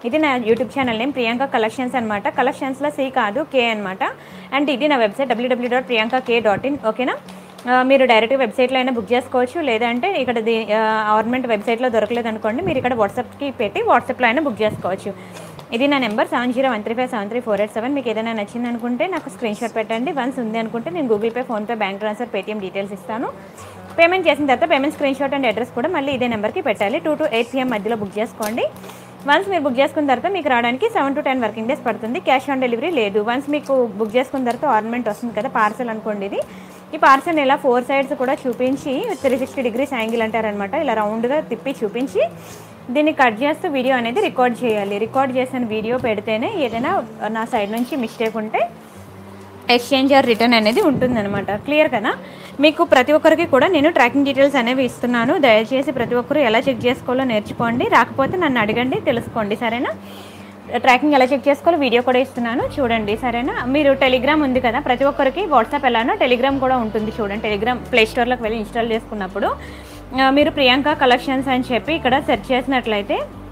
ఇది నా YouTube channel name Priyanka collections అనమాట. కలెక్షన్స్లో సి కాదు కే అనమాట. అండ్ ఇది నా వెబ్సైట్ www.priyanka.k.in. ఓకేనా. మీరు డైరెక్ట్గా వెబ్సైట్లో అయినా బుక్ చేసుకోవచ్చు, లేదంటే ఇక్కడ గవర్నమెంట్ వెబ్సైట్లో దొరకలేదు అనుకోండి, మీరు ఇక్కడ వాట్సాప్కి పెట్టి వాట్సాప్లో అయినా బుక్ చేసుకోవచ్చు. ఇది నా నెంబర్ 7013573487. మీకు ఏదైనా నచ్చింది అనుకుంటే నాకు స్క్రీన్ షాట్ పెట్టండి. వన్స్ ఉంది అనుకుంటే నేను Google Pay, PhonePe, bank transfer, Paytm details ఇస్తాను. పేమెంట్ చేసిన తర్వాత payment screen shot and address కూడా మళ్ళీ ఇదే నెంబర్కి పెట్టాలి. 2 to 8 PM మధ్యలో బుక్ చేసుకోండి. వన్స్ మీరు బుక్ చేసుకున్న తర్వాత మీకు రావడానికి 7 to 10 వర్కింగ్ డేస్ పడుతుంది. క్యాష్ ఆన్ డెలివరీ లేదు. వన్స్ మీకు బుక్ చేసుకున్న తర్వాత ఆర్నమెంట్ వస్తుంది కదా, పార్సల్ అనుకోండి. ఈ పార్సల్ ఇలా 4 sides కూడా చూపించి 360 degrees యాంగిల్ అంటారనమాట. ఇలా రౌండ్గా తిప్పి చూపించి దీన్ని కట్ చేస్తూ వీడియో అనేది రికార్డ్ చేయాలి. రికార్డ్ చేసిన వీడియో పెడితేనే ఏదైనా నా సైడ్ నుంచి మిస్టేక్ ఉంటే ఎక్స్చేంజ్ ఆర్ రిటర్న్ అనేది ఉంటుందన్నమాట. క్లియర్ కదా. మీకు ప్రతి ఒక్కరికి కూడా నేను ట్రాకింగ్ డీటెయిల్స్ అనేవి ఇస్తున్నాను. దయచేసి ప్రతి ఒక్కరు ఎలా చెక్ చేసుకోవాలో నేర్చుకోండి. రాకపోతే నన్ను అడగండి, తెలుసుకోండి. సరేనా. ట్రాకింగ్ ఎలా చెక్ చేసుకోవాలో వీడియో కూడా ఇస్తున్నాను, చూడండి. సరేనా. మీరు టెలిగ్రామ్ ఉంది కదా, ప్రతి ఒక్కరికి వాట్సాప్ ఎలానో టెలిగ్రామ్ కూడా ఉంటుంది. చూడండి, టెలిగ్రామ్ ప్లే స్టోర్లోకి వెళ్ళి ఇన్స్టాల్ చేసుకున్నప్పుడు మీరు ప్రియాంక కలెక్షన్స్ అని చెప్పి ఇక్కడ సెర్చ్ చేసినట్లయితే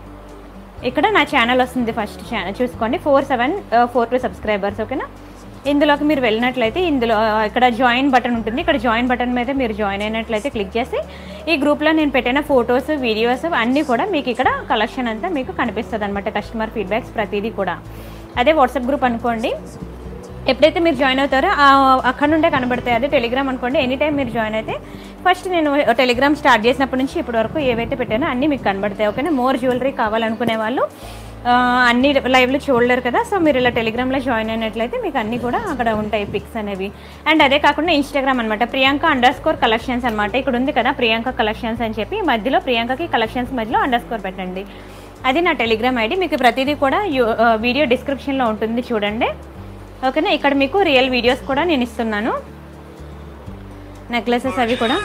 ఇక్కడ నా ఛానల్ వస్తుంది. ఫస్ట్ ఛానల్ చూసుకోండి, 4742 సబ్స్క్రైబర్స్. ఓకేనా. ఇందులోకి మీరు వెళ్ళినట్లయితే ఇందులో ఇక్కడ జాయిన్ బటన్ ఉంటుంది. ఇక్కడ జాయిన్ బటన్ మీద మీరు జాయిన్ అయినట్లయితే క్లిక్ చేసి ఈ గ్రూప్లో నేను పెట్టిన ఫొటోస్, వీడియోస్ అన్నీ కూడా మీకు ఇక్కడ కలెక్షన్ అంతా మీకు కనిపిస్తుంది అనమాట. కస్టమర్ ఫీడ్బ్యాక్స్ ప్రతిదీ కూడా. అదే వాట్సాప్ గ్రూప్ అనుకోండి, ఎప్పుడైతే మీరు జాయిన్ అవుతారో అక్కడ నుండే కనబడతాయి. అదే టెలిగ్రామ్ అనుకోండి, ఎనీ టైం మీరు జాయిన్ అయితే ఫస్ట్ నేను టెలిగ్రామ్ స్టార్ట్ చేసినప్పటి నుంచి ఇప్పటి వరకు ఏవైతే పెట్టానో అన్నీ మీకు కనబడతాయి. ఓకేనా. మోర్ జ్యువెలరీ కావాలనుకునే వాళ్ళు అన్ని లైవ్లో చూడలేరు కదా, సో మీరు ఇలా టెలిగ్రామ్లో జాయిన్ అయినట్లయితే మీకు అన్నీ కూడా అక్కడ ఉంటాయి పిక్స్ అనేవి. అండ్ అదే కాకుండా ఇన్స్టాగ్రామ్ అనమాట, Priyanka_collections అనమాట. ఇక్కడ ఉంది కదా ప్రియాంక కలెక్షన్స్ అని చెప్పి, మధ్యలో ప్రియాంకకి కలెక్షన్స్ మధ్యలో _ పెట్టండి. అది నా టెలిగ్రామ్ ఐడి. మీకు ప్రతిదీ కూడా వీడియో డిస్క్రిప్షన్లో ఉంటుంది, చూడండి. ఓకేనా. ఇక్కడ మీకు రియల్ వీడియోస్ కూడా నేను ఇస్తున్నాను. నెక్లెసెస్ అవి కూడా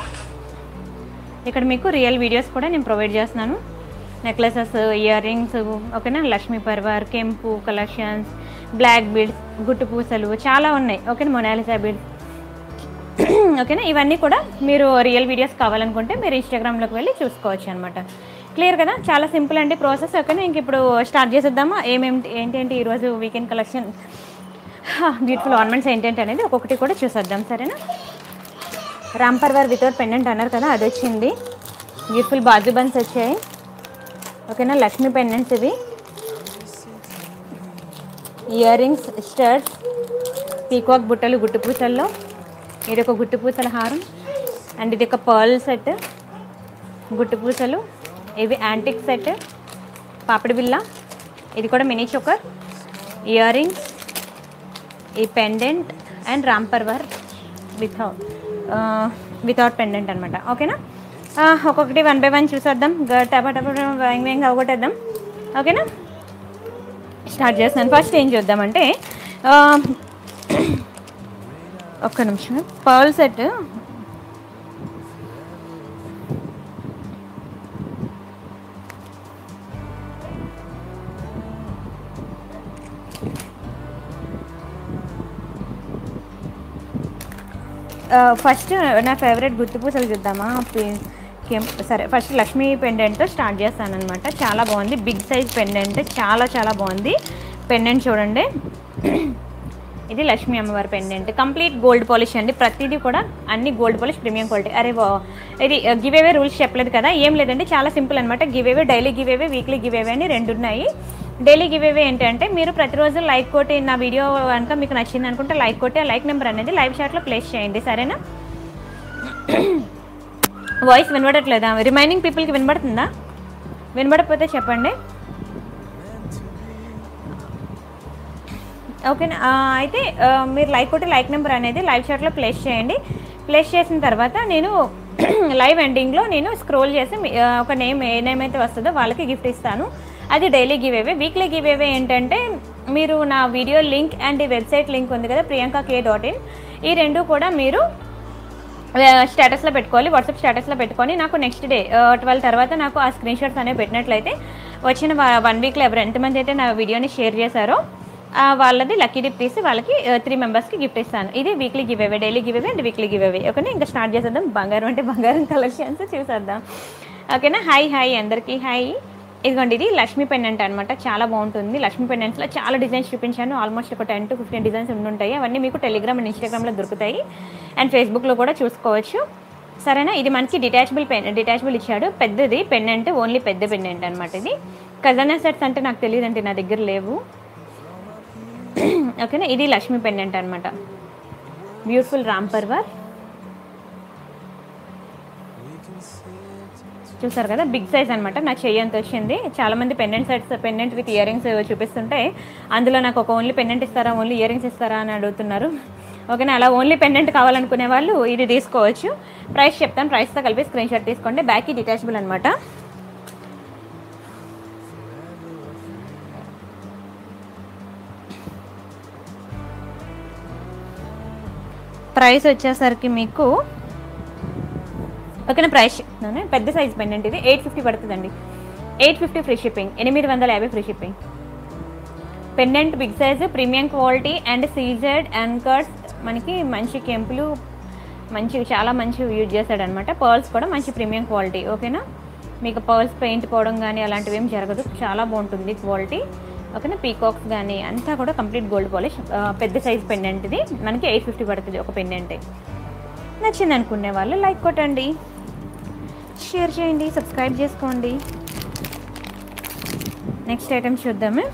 ఇక్కడ మీకు రియల్ వీడియోస్ కూడా నేను ప్రొవైడ్ చేస్తున్నాను. Necklaces, ear rings. ఓకేనా. లక్ష్మీ పర్వర్, కెంపు కలెక్షన్స్, బ్లాక్ బీడ్స్, గుట్టు పూసలు చాలా ఉన్నాయి. ఓకేనా. Mona Lisa beads. ఓకేనా. ఇవన్నీ కూడా మీరు రియల్ వీడియోస్ కావాలనుకుంటే మీరు ఇన్స్టాగ్రామ్లోకి వెళ్ళి చూసుకోవచ్చు అనమాట. క్లియర్ కదా. చాలా సింపుల్ అండి ప్రాసెస్. ఓకేనా. ఇంక ఇప్పుడు స్టార్ట్ చేసేద్దామా. ఏంటంటే ఈరోజు వీకెండ్ కలెక్షన్ బ్యూటిఫుల్ ఆర్నమెంట్స్ ఏంటంటే అనేది ఒక్కొక్కటి కూడా చూసేద్దాం. సరేనా. రామ్ పర్వర్ వితౌట్ పెండెంట్ అన్నారు కదా, అది వచ్చింది. బ్యూటిఫుల్ బాజు బన్స్ వచ్చాయి. ఓకేనా. లక్ష్మీ పెండెంట్స్ ఇవి. ఇయర్ రింగ్స్, స్టడ్స్, పీకాక్ బుట్టలు గుట్టు పూసల్లో. ఇది ఒక గుట్టు పూసల హారం. అండ్ ఇది ఒక పర్ల్ సెట్, గుట్టు పూసలు. ఇవి యాంటిక్ సెట్, పాపిడి బిల్ల. ఇది కూడా మినీ చోకర్, ఇయర్ రింగ్స్, ఈ pendant and Ram పర్వర్ without pendant అనమాట. ఓకేనా. ఒక్కొక్కటి 1 by 1 చూసేద్దాం. వేంగ్ అవగొట్టేద్దాం. ఓకేనా. స్టార్ట్ చేస్తున్నాను. ఫస్ట్ ఏం చూద్దామంటే ఒక్క నిమిషం. పర్ల్ సెట్ ఫస్ట్ నా ఫేవరెట్ గుర్తు పూసలు చూద్దామా. సరే, ఫస్ట్ లక్ష్మీ పెండెంట్తో స్టార్ట్ చేస్తాను అనమాట. చాలా బాగుంది. బిగ్ సైజ్ పెండెంట్, చాలా చాలా బాగుంది. పెండెంట్ చూడండి. ఇది లక్ష్మీ అమ్మవారి పెండెంట్. కంప్లీట్ గోల్డ్ పాలిష్ అండి. ప్రతిదీ కూడా అన్ని గోల్డ్ పాలిష్, ప్రీమియం క్వాలిటీ. అరే ఇది గివ్ అవే రూల్స్ చెప్పలేదు కదా, ఏం లేదండి. చాలా సింపుల్ అనమాట. Giveaway, daily giveaway, weekly giveaway అని 2 ఉన్నాయి. డైలీ గివ్ అవే ఏంటంటే మీరు ప్రతిరోజు లైక్ కొట్టి, నా వీడియో కనుక మీకు నచ్చింది అనుకుంటే లైక్ కొట్టి ఆ లైక్ నెంబర్ అనేది లైవ్ చాట్లో ప్లేస్ చేయండి. సరేనా. వాయిస్ వినబడట్లేదా? రిమైనింగ్ పీపుల్కి వినబడుతుందా? వినబడకపోతే చెప్పండి. ఓకేనా. అయితే మీరు లైక్ కొట్టి లైక్ నెంబర్ అనేది లైవ్ చాట్లో ప్లేస్ చేయండి. ప్లేస్ చేసిన తర్వాత నేను లైవ్ ఎండింగ్లో నేను స్క్రోల్ చేసి ఒక నేమ్, ఏ నేమ్ అయితే వస్తుందో వాళ్ళకి గిఫ్ట్ ఇస్తాను. అది daily giveaway. Weekly giveaway ఏంటంటే మీరు నా వీడియో లింక్ అండ్ ఈ వెబ్సైట్ లింక్ ఉంది కదా priyanka.k.in, ఈ 2 కూడా మీరు స్టేటస్లో పెట్టుకోవాలి. వాట్సాప్ స్టేటస్లో పెట్టుకొని నాకు నెక్స్ట్ డే 12 తర్వాత నాకు ఆ స్క్రీన్ షాట్స్ అనేవి పెట్టినట్లయితే వచ్చిన 1 వీక్లో ఎవరు ఎంతమంది అయితే నా వీడియోని షేర్ చేశారో వాళ్ళది లక్కీ డిప్ తీసి వాళ్ళకి 3 మెంబర్స్కి గిఫ్ట్ ఇస్తాను. ఇది weekly giveaway, daily giveaway and weekly giveaway. ఓకేనా. ఇంకా స్టార్ట్ చేసేద్దాం. బంగారం అంటే బంగారం కలెక్షన్స్ చూసేద్దాం. ఓకేనా. హాయ్ అందరికీ హాయ్. ఇదిగోండి, ఇది లక్ష్మీ పెండెంట్ అనమాట. చాలా బాగుంటుంది. లక్ష్మీ పెండెంట్స్లో చాలా డిజైన్స్ చూపించాను. ఆల్మోస్ట్ ఒక 10 to 15 డిజైన్స్ ఉండుంటాయి. అవన్నీ మీకు టెలిగ్రామ్ అండ్ ఇన్స్టాగ్రామ్లో దొరుకుతాయి, అండ్ ఫేస్బుక్లో కూడా చూసుకోవచ్చు. సరేనా? ఇది మనకి డిటాచబుల్ ఇచ్చాడు. పెద్దది పెండెంట్, ఓన్లీ పెద్ద పెండెంట్ అనమాట. ఇది ఖజానా సెట్స్ అంటే నాకు తెలియదండి, నా దగ్గర లేవు. ఓకేనా? ఇది లక్ష్మీ పెండెంట్ అనమాట. బ్యూటిఫుల్ రామ్ పర్వర్. చూసారు కదా, బిగ్ సైజ్ అనమాట. నా చెయ్యి అంత వచ్చింది. చాలామంది పెండెంట్ విత్ ఇయర్ రింగ్స్ చూపిస్తుంటే అందులో నాకు ఒక ఓన్లీ పెండెంట్ ఇస్తారా, ఓన్లీ ఇయర్ రింగ్స్ ఇస్తారా అని అడుగుతున్నారు. ఓకేనా? అలా ఓన్లీ పెండెంట్ కావాలనుకునే వాళ్ళు ఇది తీసుకోవచ్చు. ప్రైస్ చెప్తాను, ప్రైస్తో కలిపి స్క్రీన్ షాట్ తీసుకోండి. బ్యాక్కి డిటాచబుల్ అనమాట. ప్రైస్ వచ్చేసరికి మీకు ఓకేనా, ప్రైస్ చెప్తున్నాను. పెద్ద సైజ్ పెండెంట్ ఇది 850 పడుతుందండి. 850 free shipping, 850 free shipping. Pendant big size, premium quality and CZ anchors. మనకి మంచి కెంపులు చాలా మంచి యూజ్ చేశాడనమాట. పర్ల్స్ కూడా మంచి ప్రీమియం క్వాలిటీ. ఓకేనా? మీకు పర్ల్స్ పెయింట్ పోవడం కానీ అలాంటివి ఏం జరగదు. చాలా బాగుంటుంది క్వాలిటీ. ఓకేనా? పీకాక్స్ కానీ అంతా కూడా కంప్లీట్ గోల్డ్ పాలిష్. పెద్ద సైజ్ పెండెంట్ ఇది మనకి 850 పడుతుంది ఒక పెండెంటే. నచ్చింది అనుకునే వాళ్ళు లైక్ కొట్టండి, షేర్ చేయండి, సబ్స్క్రైబ్ చేసుకోండి. నెక్స్ట్ ఐటమ్ చూద్దాము.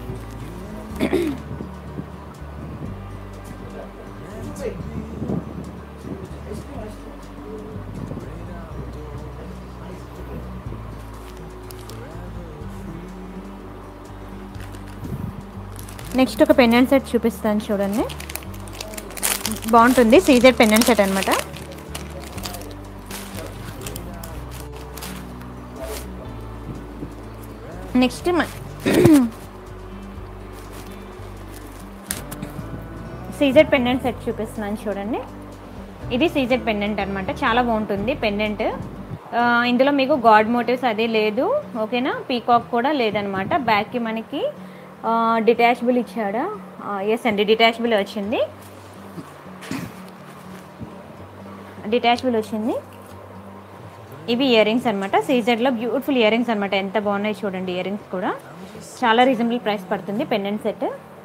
నెక్స్ట్ ఒక పెండెంట్ సెట్ చూపిస్తాను చూడండి. బాగుంటుంది. సీజెడ్ పెండెంట్ సెట్ అనమాట. నెక్స్ట్ సీజెడ్ పెండెంట్ సెట్ చూపిస్తున్నాను చూడండి. ఇది సీజెడ్ పెండెంట్ అనమాట. చాలా బాగుంటుంది పెండెంట్. ఇందులో మీకు గాడ్ మోటివ్స్ అది లేదు. ఓకేనా? పీకాక్ కూడా లేదనమాట. బ్యాక్కి మనకి డిటాచబుల్ ఇచ్చాడా? ఎస్ అండి, డిటాచబుల్ వచ్చింది. ఇవి ఇయర్ రింగ్స్ అనమాట. సీజెడ్లో బ్యూటిఫుల్ ఇయర్ రింగ్స్ అనమాట. ఎంత బాగున్నాయి చూడండి. ఇయర్ రింగ్స్ కూడా చాలా రీజనబుల్ ప్రైస్ పడుతుంది పెండెంట్ సెట్.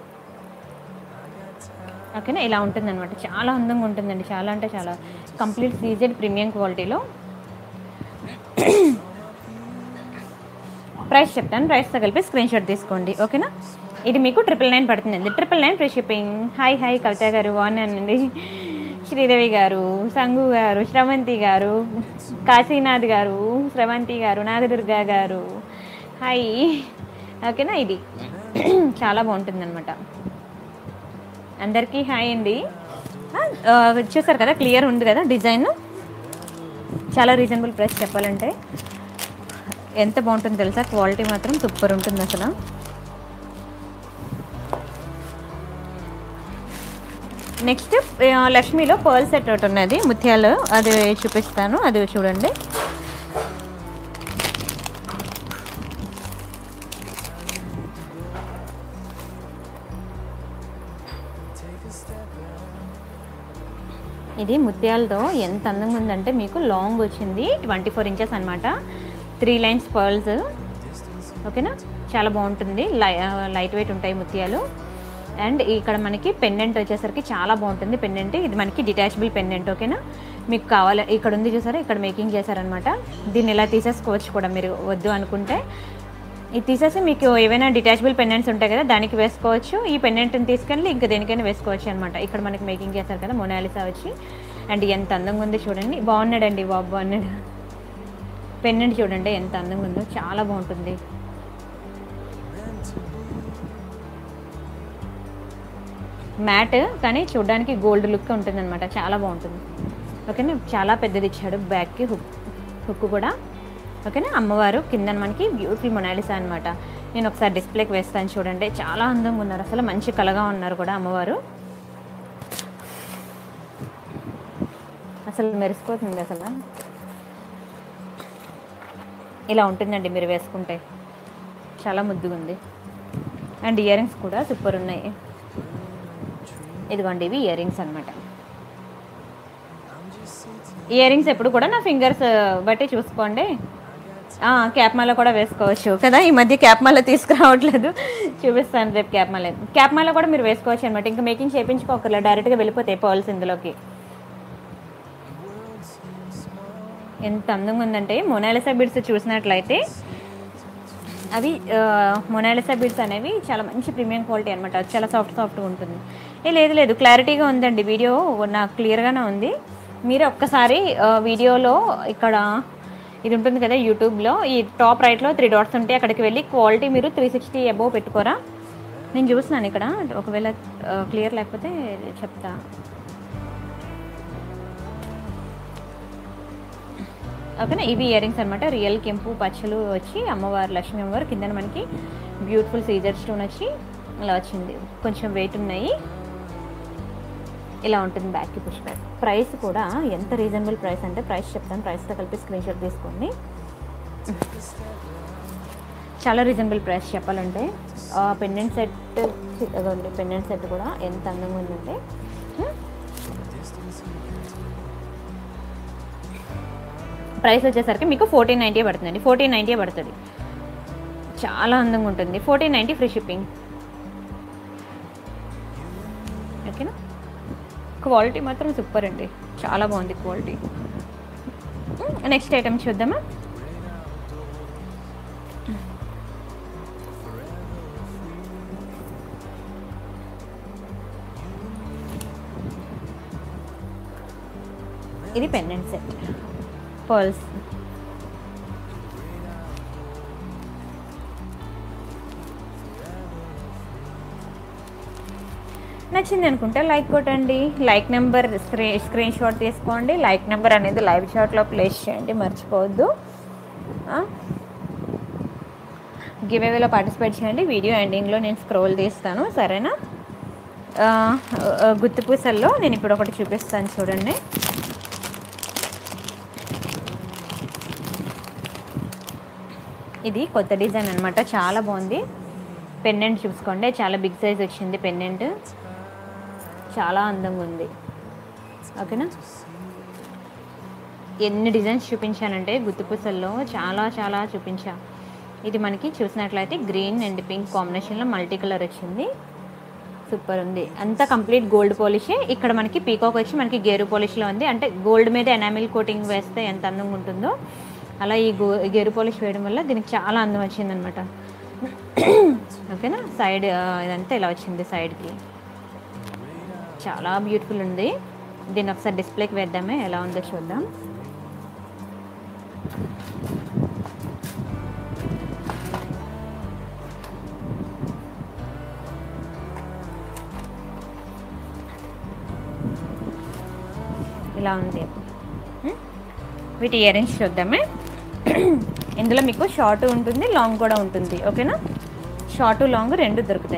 ఓకేనా? ఇలా ఉంటుంది అనమాట. చాలా అందంగా ఉంటుందండి. చాలా అంటే చాలా కంప్లీట్ సీజెడ్ ప్రీమియం క్వాలిటీలో. ప్రైస్ చెప్తాను, ప్రైస్తో కలిపి స్క్రీన్ షాట్ తీసుకోండి. ఓకేనా? ఇది మీకు 999 పడుతుందండి. 999 ఫ్రీ షిప్పింగ్. హాయ్ కవిత గారు, బాగున్నానండి. శ్రీదేవి గారు, సంగు గారు, శ్రవంతి గారు, కాశీనాథ్ గారు, శ్రవంతి గారు, నాగదుర్గా గారు, హాయ్. ఓకేనా? ఇది చాలా బాగుంటుందన్నమాట. అందరికీ హాయ్ అండి. చూసారు కదా, క్లియర్ ఉంది కదా డిజైన్. చాలా రీజనబుల్ ప్రైస్ చెప్పాలంటే. ఎంత బాగుంటుందో తెలుసా? క్వాలిటీ మాత్రం సూపర్ ఉంటుంది అసలు. నెక్స్ట్ లక్ష్మీలో పర్ల్ సెట్ ఒకటి ఉన్నది, ముత్యాలు. అది చూపిస్తాను, అది చూడండి. ఇది ముత్యాలతో ఎంత అందంగా ఉందంటే, మీకు లాంగ్ వచ్చింది, 24 ఇంచెస్ అనమాట. 3 లైన్స్ పర్ల్స్. ఓకేనా? చాలా బాగుంటుంది. లైట్ వెయిట్ ఉంటాయి ముత్యాలు. అండ్ ఇక్కడ మనకి పెండెంట్ వచ్చేసరికి చాలా బాగుంటుంది పెండెంట్. ఇది మనకి డిటాచబుల్ పెండెంట్. ఓకేనా? మీకు కావాలి, ఇక్కడ ఉంది చూసారా, ఇక్కడ మేకింగ్ చేశారనమాట. దీన్ని ఇలా తీసేసుకోవచ్చు కూడా మీరు వద్దు అనుకుంటే. ఇది తీసేసి మీకు ఏవైనా డిటాచబుల్ పెండెంట్స్ ఉంటాయి కదా, దానికి వేసుకోవచ్చు. ఈ పెండెంట్ని తీసుకెళ్ళి ఇంకా దేనికైనా వేసుకోవచ్చు అనమాట. ఇక్కడ మనకి మేకింగ్ చేశారు కదా మొనాలిసా వచ్చి. అండ్ ఎంత అందంగా ఉంది చూడండి. బాగున్నాడండి బాబు, బాగున్నాడు. పెండెంట్ చూడండి ఎంత అందంగా ఉందో, చాలా బాగుంటుంది. మ్యాట్ కానీ చూడడానికి గోల్డ్ లుక్ ఉంటుంది అనమాట. చాలా బాగుంటుంది. ఓకేనా? చాలా పెద్దది ఇచ్చాడు. బ్యాక్కి హుక్ కూడా. ఓకేనా? అమ్మవారు కింద మనకి బ్యూటిఫుల్ మొనాలిసా అనమాట. నేను ఒకసారి డిస్ప్లేకి వేస్తాను చూడండి. చాలా అందంగా ఉన్నారు అసలు, మంచి కలగా ఉన్నారు కూడా అమ్మవారు. అసలు మెరిసిపోతుంది అసలు. ఇలా ఉంటుందండి మీరు వేసుకుంటే, చాలా ముద్దుగా ఉంది. అండ్ ఇయర్ రింగ్స్ కూడా సూపర్ ఉన్నాయి. ఇదిగోండి, ఇవి ఇయర్ రింగ్స్ అనమాట. ఇయర్ రింగ్స్ ఎప్పుడు కూడా నా ఫింగర్స్ బట్టి చూసుకోండి. క్యాప్ మాల కూడా వేసుకోవచ్చు కదా. ఈ మధ్య క్యాప్ మాల తీసుకురావట్లేదు, చూపిస్తాను రేపు క్యాప్ మాల కూడా మీరు వేసుకోవచ్చు అనమాట. ఇంకా మేకింగ్ చేయించుకోకర్లేదు, డైరెక్ట్గా వెళ్ళిపోతాయి పర్ల్స్ ఇందులోకి. ఎంత అందంగా ఉందంటే మొనాలిసా బీడ్స్ చూసినట్లయితే అవి మొనాలిసా బీడ్స్ అనేవి చాలా మంచి ప్రీమియం క్వాలిటీ అనమాట. చాలా సాఫ్ట్గా ఉంటుంది. లేదు క్లారిటీగా ఉందండి, వీడియో నాకు క్లియర్గానే ఉంది. మీరు ఒక్కసారి వీడియోలో ఇక్కడ ఇది ఉంటుంది కదా యూట్యూబ్లో, ఈ టాప్ రైట్లో 3 డాట్స్ ఉంటాయి, అక్కడికి వెళ్ళి క్వాలిటీ మీరు 360 అబోవ్ పెట్టుకోరా. నేను చూస్తున్నాను ఇక్కడ, ఒకవేళ క్లియర్ లేకపోతే చెప్తా. ఓకేనా, ఇవి ఇయర్ రింగ్స్ అనమాట. రియల్ కెంపు పచ్చలు వచ్చి అమ్మవారు లక్ష్మీ అమ్మవారు, కింద మనకి బ్యూటిఫుల్ సీజర్ స్టోన్ వచ్చి ఇలా వచ్చింది. కొంచెం వెయిట్ ఉన్నాయి. ఇలా ఉంటుంది బ్యాక్కి పుష్ బ్యాక్. ప్రైస్ కూడా ఎంత రీజనబుల్ ప్రైస్ అంటే, ప్రైస్ చెప్తాను, ప్రైస్తో కలిపి స్క్రీన్ షాట్ తీసుకోండి. చాలా రీజనబుల్ ప్రైస్ చెప్పాలంటే. పెండెంట్ సెట్ అదండి, పెండెంట్ సెట్ కూడా ఎంత అందంగా ఉందంటే, ప్రైస్ వచ్చేసరికి మీకు 1490 పడుతుందండి. 1490 పడుతుంది. చాలా అందంగా ఉంటుంది. 1490 ఫ్రీ షిప్పింగ్. ఓకేనా, క్వాలిటీ మాత్రం సూపర్ అండి, చాలా బాగుంది క్వాలిటీ. నెక్స్ట్ ఐటమ్ చూద్దామా. ఇది పెండెంట్ సెట్ పర్ల్స్. నచ్చింది అనుకుంటే లైక్ కొట్టండి. లైక్ నెంబర్ స్క్రీన్ షాట్ తీసుకోండి. లైక్ నెంబర్ అనేది లైవ్ షాట్లో ప్లేస్ చేయండి, మర్చిపోవద్దు. గివ్ అవేలో పార్టిసిపేట్ చేయండి. వీడియో ఎండింగ్లో నేను స్క్రోల్ తీస్తాను, సరేనా. గుత్తిపూసల్లో నేను ఇప్పుడు ఒకటి చూపిస్తాను చూడండి. ఇది కొత్త డిజైన్ అనమాట, చాలా బాగుంది. పెండెంట్ చూసుకోండి, చాలా బిగ్ సైజ్ వచ్చింది పెండెంట్, చాలా అందంగా ఉంది. ఓకేనా, ఎన్ని డిజైన్స్ చూపించానంటే గుత్తిపూసల్లో చాలా చూపించా. ఇది మనకి చూసినట్లయితే గ్రీన్ అండ్ పింక్ కాంబినేషన్లో మల్టీ కలర్ వచ్చింది, సూపర్ ఉంది. అంతా కంప్లీట్ గోల్డ్ పాలిషే. ఇక్కడ మనకి పీకాక్ వచ్చి మనకి గేరు పాలిష్లో ఉంది. అంటే గోల్డ్ మీద ఎనామిల్ కోటింగ్ వేస్తే ఎంత అందంగా ఉంటుందో అలా ఈ గేరు పాలిష్ వేయడం వల్ల దీనికి చాలా అందం వచ్చిందనమాట. ఓకేనా, సైడ్ ఇదంతా ఇలా వచ్చింది, సైడ్కి చాలా బ్యూటిఫుల్ ఉంది. దీన్ని ఒకసారి డిస్ప్లేకి వేద్దామే, ఎలా ఉందో చూద్దాం. ఇలా ఉంది. వీటి ఇయర్ రింగ్స్ చూద్దామే. ఇందులో మీకు షార్ట్ ఉంటుంది, లాంగ్ కూడా ఉంటుంది. ఓకేనా, షార్ట్ లాంగ్ రెండు దొరుకుతాయి.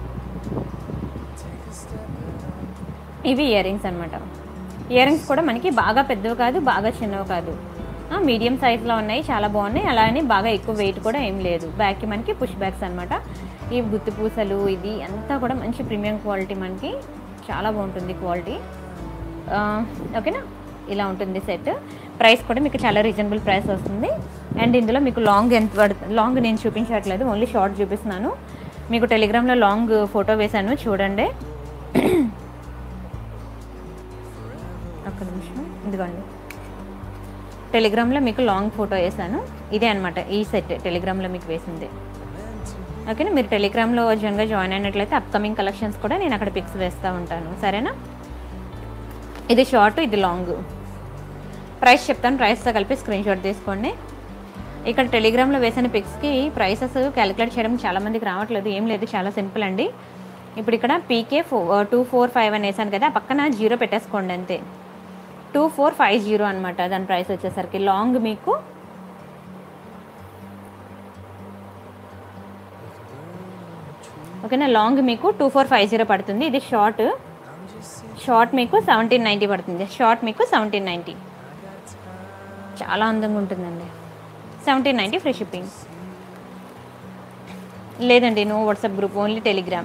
ఇవి ఇయర్ రింగ్స్ అనమాట. ఇయర్ రింగ్స్ కూడా మనకి బాగా పెద్దవి కాదు, బాగా చిన్నవి కాదు, మీడియం సైజ్లో ఉన్నాయి, చాలా బాగున్నాయి. అలానే బాగా ఎక్కువ వెయిట్ కూడా ఏం లేదు. బ్యాక్కి మనకి పుష్ బ్యాగ్స్ అనమాట. ఈ గుత్తి పూసలు ఇది అంతా కూడా మంచి ప్రీమియం క్వాలిటీ, మనకి చాలా బాగుంటుంది క్వాలిటీ. ఓకేనా, ఇలా ఉంటుంది సెట్. ప్రైస్ కూడా మీకు చాలా రీజనబుల్ ప్రైస్ వస్తుంది. అండ్ ఇందులో మీకు లాంగ్ ఎంత పడుతుంది, లాంగ్ నేను చూపించట్లేదు, ఓన్లీ షార్ట్ చూపిస్తున్నాను. మీకు టెలిగ్రామ్లో లాంగ్ ఫోటో వేశాను చూడండి. ఒక్క నిమిషం, ఇదిగోండి, టెలిగ్రామ్లో మీకు లాంగ్ ఫోటో వేసాను. ఇదే అనమాట ఈ సెట్ టెలిగ్రామ్లో మీకు వేసింది. ఓకేనా, మీరు టెలిగ్రామ్లో జనగా జాయిన్ అయినట్లయితే అప్కమింగ్ కలెక్షన్స్ కూడా నేను అక్కడ పిక్స్ వేస్తూ ఉంటాను, సరేనా. ఇది షార్ట్, ఇది లాంగ్. ప్రైస్ చెప్తాను, ప్రైస్తో కలిపి స్క్రీన్ షాట్ తీసుకోండి. ఇక్కడ టెలిగ్రామ్లో వేసిన పిక్స్కి ప్రైసెస్ క్యాలిక్యులేట్ చేయడం చాలామందికి రావట్లేదు. ఏం లేదు, చాలా సింపుల్ అండి. ఇప్పుడు ఇక్కడ పీకే 245 అని వేసాను కదా, పక్కన 0 పెట్టేసుకోండి అంతే. 2450 అనమాట దాని ప్రైస్ వచ్చేసరికి. లాంగ్ మీకు ఓకేనా, లాంగ్ మీకు 2450 పడుతుంది. ఇది షార్ట్, షార్ట్ మీకు 1790 పడుతుంది. షార్ట్ మీకు 1790, చాలా అందంగా ఉంటుందండి. 1790 ఫ్రీ షిప్పింగ్. లేదండి, no WhatsApp group, only Telegram.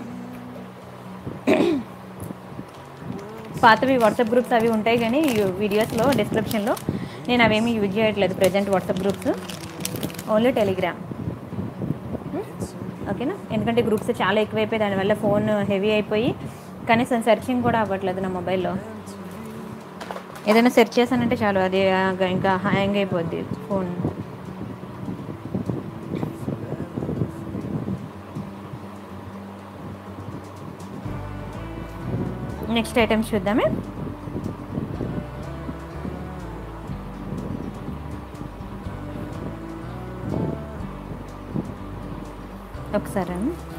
పాతవి వాట్సాప్ గ్రూప్స్ అవి ఉంటాయి, కానీ వీడియోస్లో డిస్క్రిప్షన్లో నేను అవేమీ యూజ్ చేయట్లేదు present WhatsApp groups. Only Telegram. ఓకేనా, ఎందుకంటే గ్రూప్స్ చాలా ఎక్కువైపోయి దానివల్ల ఫోన్ హెవీ అయిపోయి కనీసం సెర్చింగ్ కూడా అవ్వట్లేదు నా మొబైల్లో. ఏదైనా సెర్చ్ చేశానంటే చాలు అది ఇంకా హ్యాంగ్ అయిపోద్ది ఫోన్. Next items చూద్దామే. ఒకసారి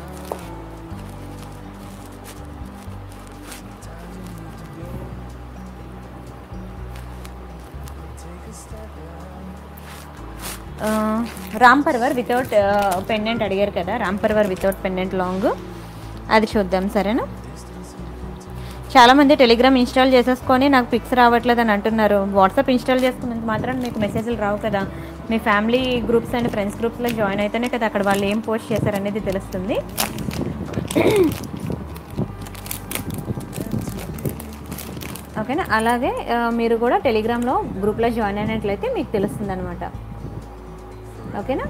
రామ్ పర్వర్ వితౌట్ పెండెంట్ అడిగారు కదా, రామ్ పర్వర్ వితౌట్ పెండెంట్ లాంగ్, అది చూద్దాం. సరేనా, చాలామంది టెలిగ్రామ్ ఇన్స్టాల్ చేసేసుకొని నాకు పిక్స్ రావట్లేదు అని అంటున్నారు. వాట్సాప్ ఇన్స్టాల్ చేసుకున్నంత మాత్రం మీకు మెసేజ్లు రావు కదా. మీ ఫ్యామిలీ గ్రూప్స్ అండ్ ఫ్రెండ్స్ గ్రూప్స్లో జాయిన్ అయితేనే కదా అక్కడ వాళ్ళు ఏం పోస్ట్ చేశారనేది తెలుస్తుంది. ఓకేనా, అలాగే మీరు కూడా టెలిగ్రామ్లో గ్రూప్లో జాయిన్ అయినట్లయితే మీకు తెలుస్తుంది అనమాట. ఓకేనా,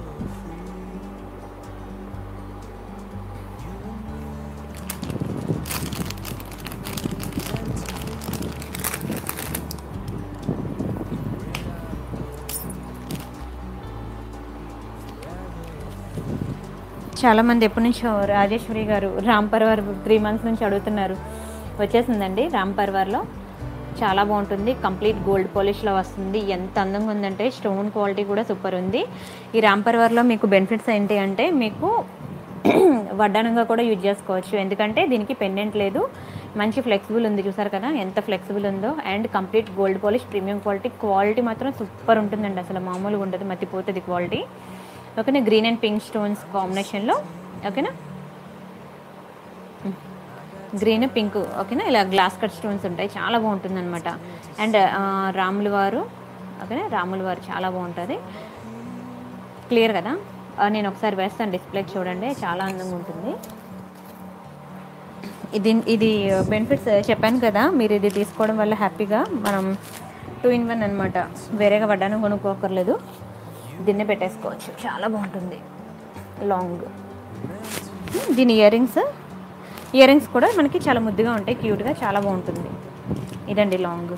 చాలామంది ఎప్పటి నుంచో రాజేశ్వరి గారు రామ్ పర్వర్ 3 months నుంచి అడుగుతున్నారు. వచ్చేసిందండి రామ్ పర్వర్లో, చాలా బాగుంటుంది. కంప్లీట్ గోల్డ్ పాలిష్లో వస్తుంది. ఎంత అందంగా ఉందంటే స్టోన్ క్వాలిటీ కూడా సూపర్ ఉంది. ఈ రామ్ పర్వర్లో మీకు బెనిఫిట్స్ ఏంటి అంటే మీకు వడ్డానంగా కూడా యూజ్ చేసుకోవచ్చు. ఎందుకంటే దీనికి పెండెంట్ లేదు, మంచి ఫ్లెక్సిబుల్ ఉంది. చూసారు కదా ఎంత ఫ్లెక్సిబుల్ ఉందో. And complete gold polish, premium quality మాత్రం సూపర్ ఉంటుందండి. అసలు మామూలుగా ఉండదు, మతిపోతుంది క్వాలిటీ. ఓకేనా, గ్రీన్ అండ్ పింక్ స్టోన్స్ కాంబినేషన్లో. ఓకేనా, గ్రీన్ పింక్. ఓకేనా, ఇలా గ్లాస్ కట్ స్టోన్స్ ఉంటాయి, చాలా బాగుంటుంది అనమాట. అండ్ రాముల వారు, ఓకేనా, రాముల వారు చాలా బాగుంటుంది. క్లియర్ కదా, నేను ఒకసారి వేస్తాను డిస్ప్లే చూడండి, చాలా అందంగా ఉంటుంది. ఇది బెనిఫిట్స్ చెప్పాను కదా, మీరు ఇది తీసుకోవడం వల్ల హ్యాపీగా మనం 2 in 1 అనమాట. వేరేగా వడ్డానం కొనుక్కోకర్లేదు, దీన్నే పెట్టేసుకోవచ్చు. చాలా బాగుంటుంది లాంగ్. దీని ఇయర్ రింగ్స్ కూడా మనకి చాలా ముద్దుగా ఉంటాయి, క్యూట్గా, చాలా బాగుంటుంది. ఇదండి లాంగ్.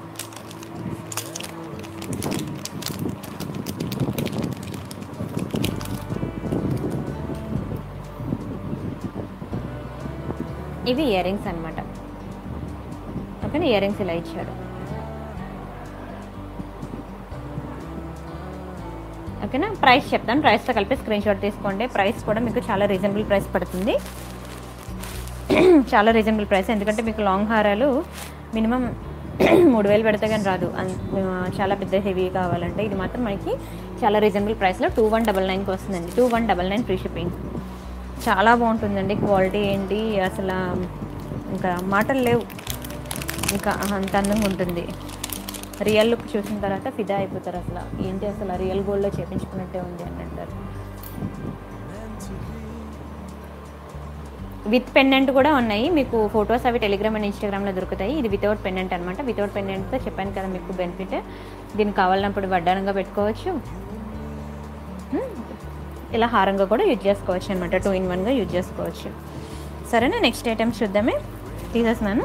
ఇవి ఇయర్ రింగ్స్ అనమాట. ఓకేనా, ఇయర్ రింగ్స్ ఇలా ఇచ్చాడు. ఓకేనా, ప్రైస్ చెప్తాను, ప్రైస్తో కలిపి స్క్రీన్ షాట్ తీసుకోండి. ప్రైస్ కూడా మీకు చాలా రీజనబుల్ ప్రైస్ పడుతుంది, చాలా రీజనబుల్ ప్రైస్. ఎందుకంటే మీకు లాంగ్ హారాలు మినిమం 3000 పెడితే కానీ రాదు, చాలా పెద్ద హెవీ కావాలంటే. ఇది మాత్రం మనకి చాలా రీజనబుల్ ప్రైస్లో 2199కి వస్తుందండి. 2199 ఫ్రీ షిప్పింగ్. చాలా బాగుంటుందండి క్వాలిటీ ఏంటి అసలు, ఇంకా మాటలు లేవు, ఇంకా అంత అందంగా ఉంటుంది. రియల్ లుక్ చూసిన తర్వాత ఫిదా అయిపోతారు. అసలు ఏంటి అసలు రియల్ గోల్డ్లో చేపించుకున్నట్టే ఉంది అని అంటారు. విత్ పెండెంట్ కూడా ఉన్నాయి, మీకు ఫొటోస్ అవి టెలిగ్రామ్ అండ్ ఇన్స్టాగ్రామ్లో దొరుకుతాయి. ఇది వితౌట్ పెండెంట్ అనమాట. వితౌట్ పెండెంట్తో చెప్పాను కదా మీకు బెనిఫిట్. దీనికి కావాలన్నప్పుడు వడ్డానంగా పెట్టుకోవచ్చు, ఇలా హారంగా కూడా యూజ్ చేసుకోవచ్చు అనమాట. 2 in 1గా యూజ్ చేసుకోవచ్చు. సరేనా, నెక్స్ట్ ఐటమ్స్ చూద్దామే. తీసేస్తున్నాను.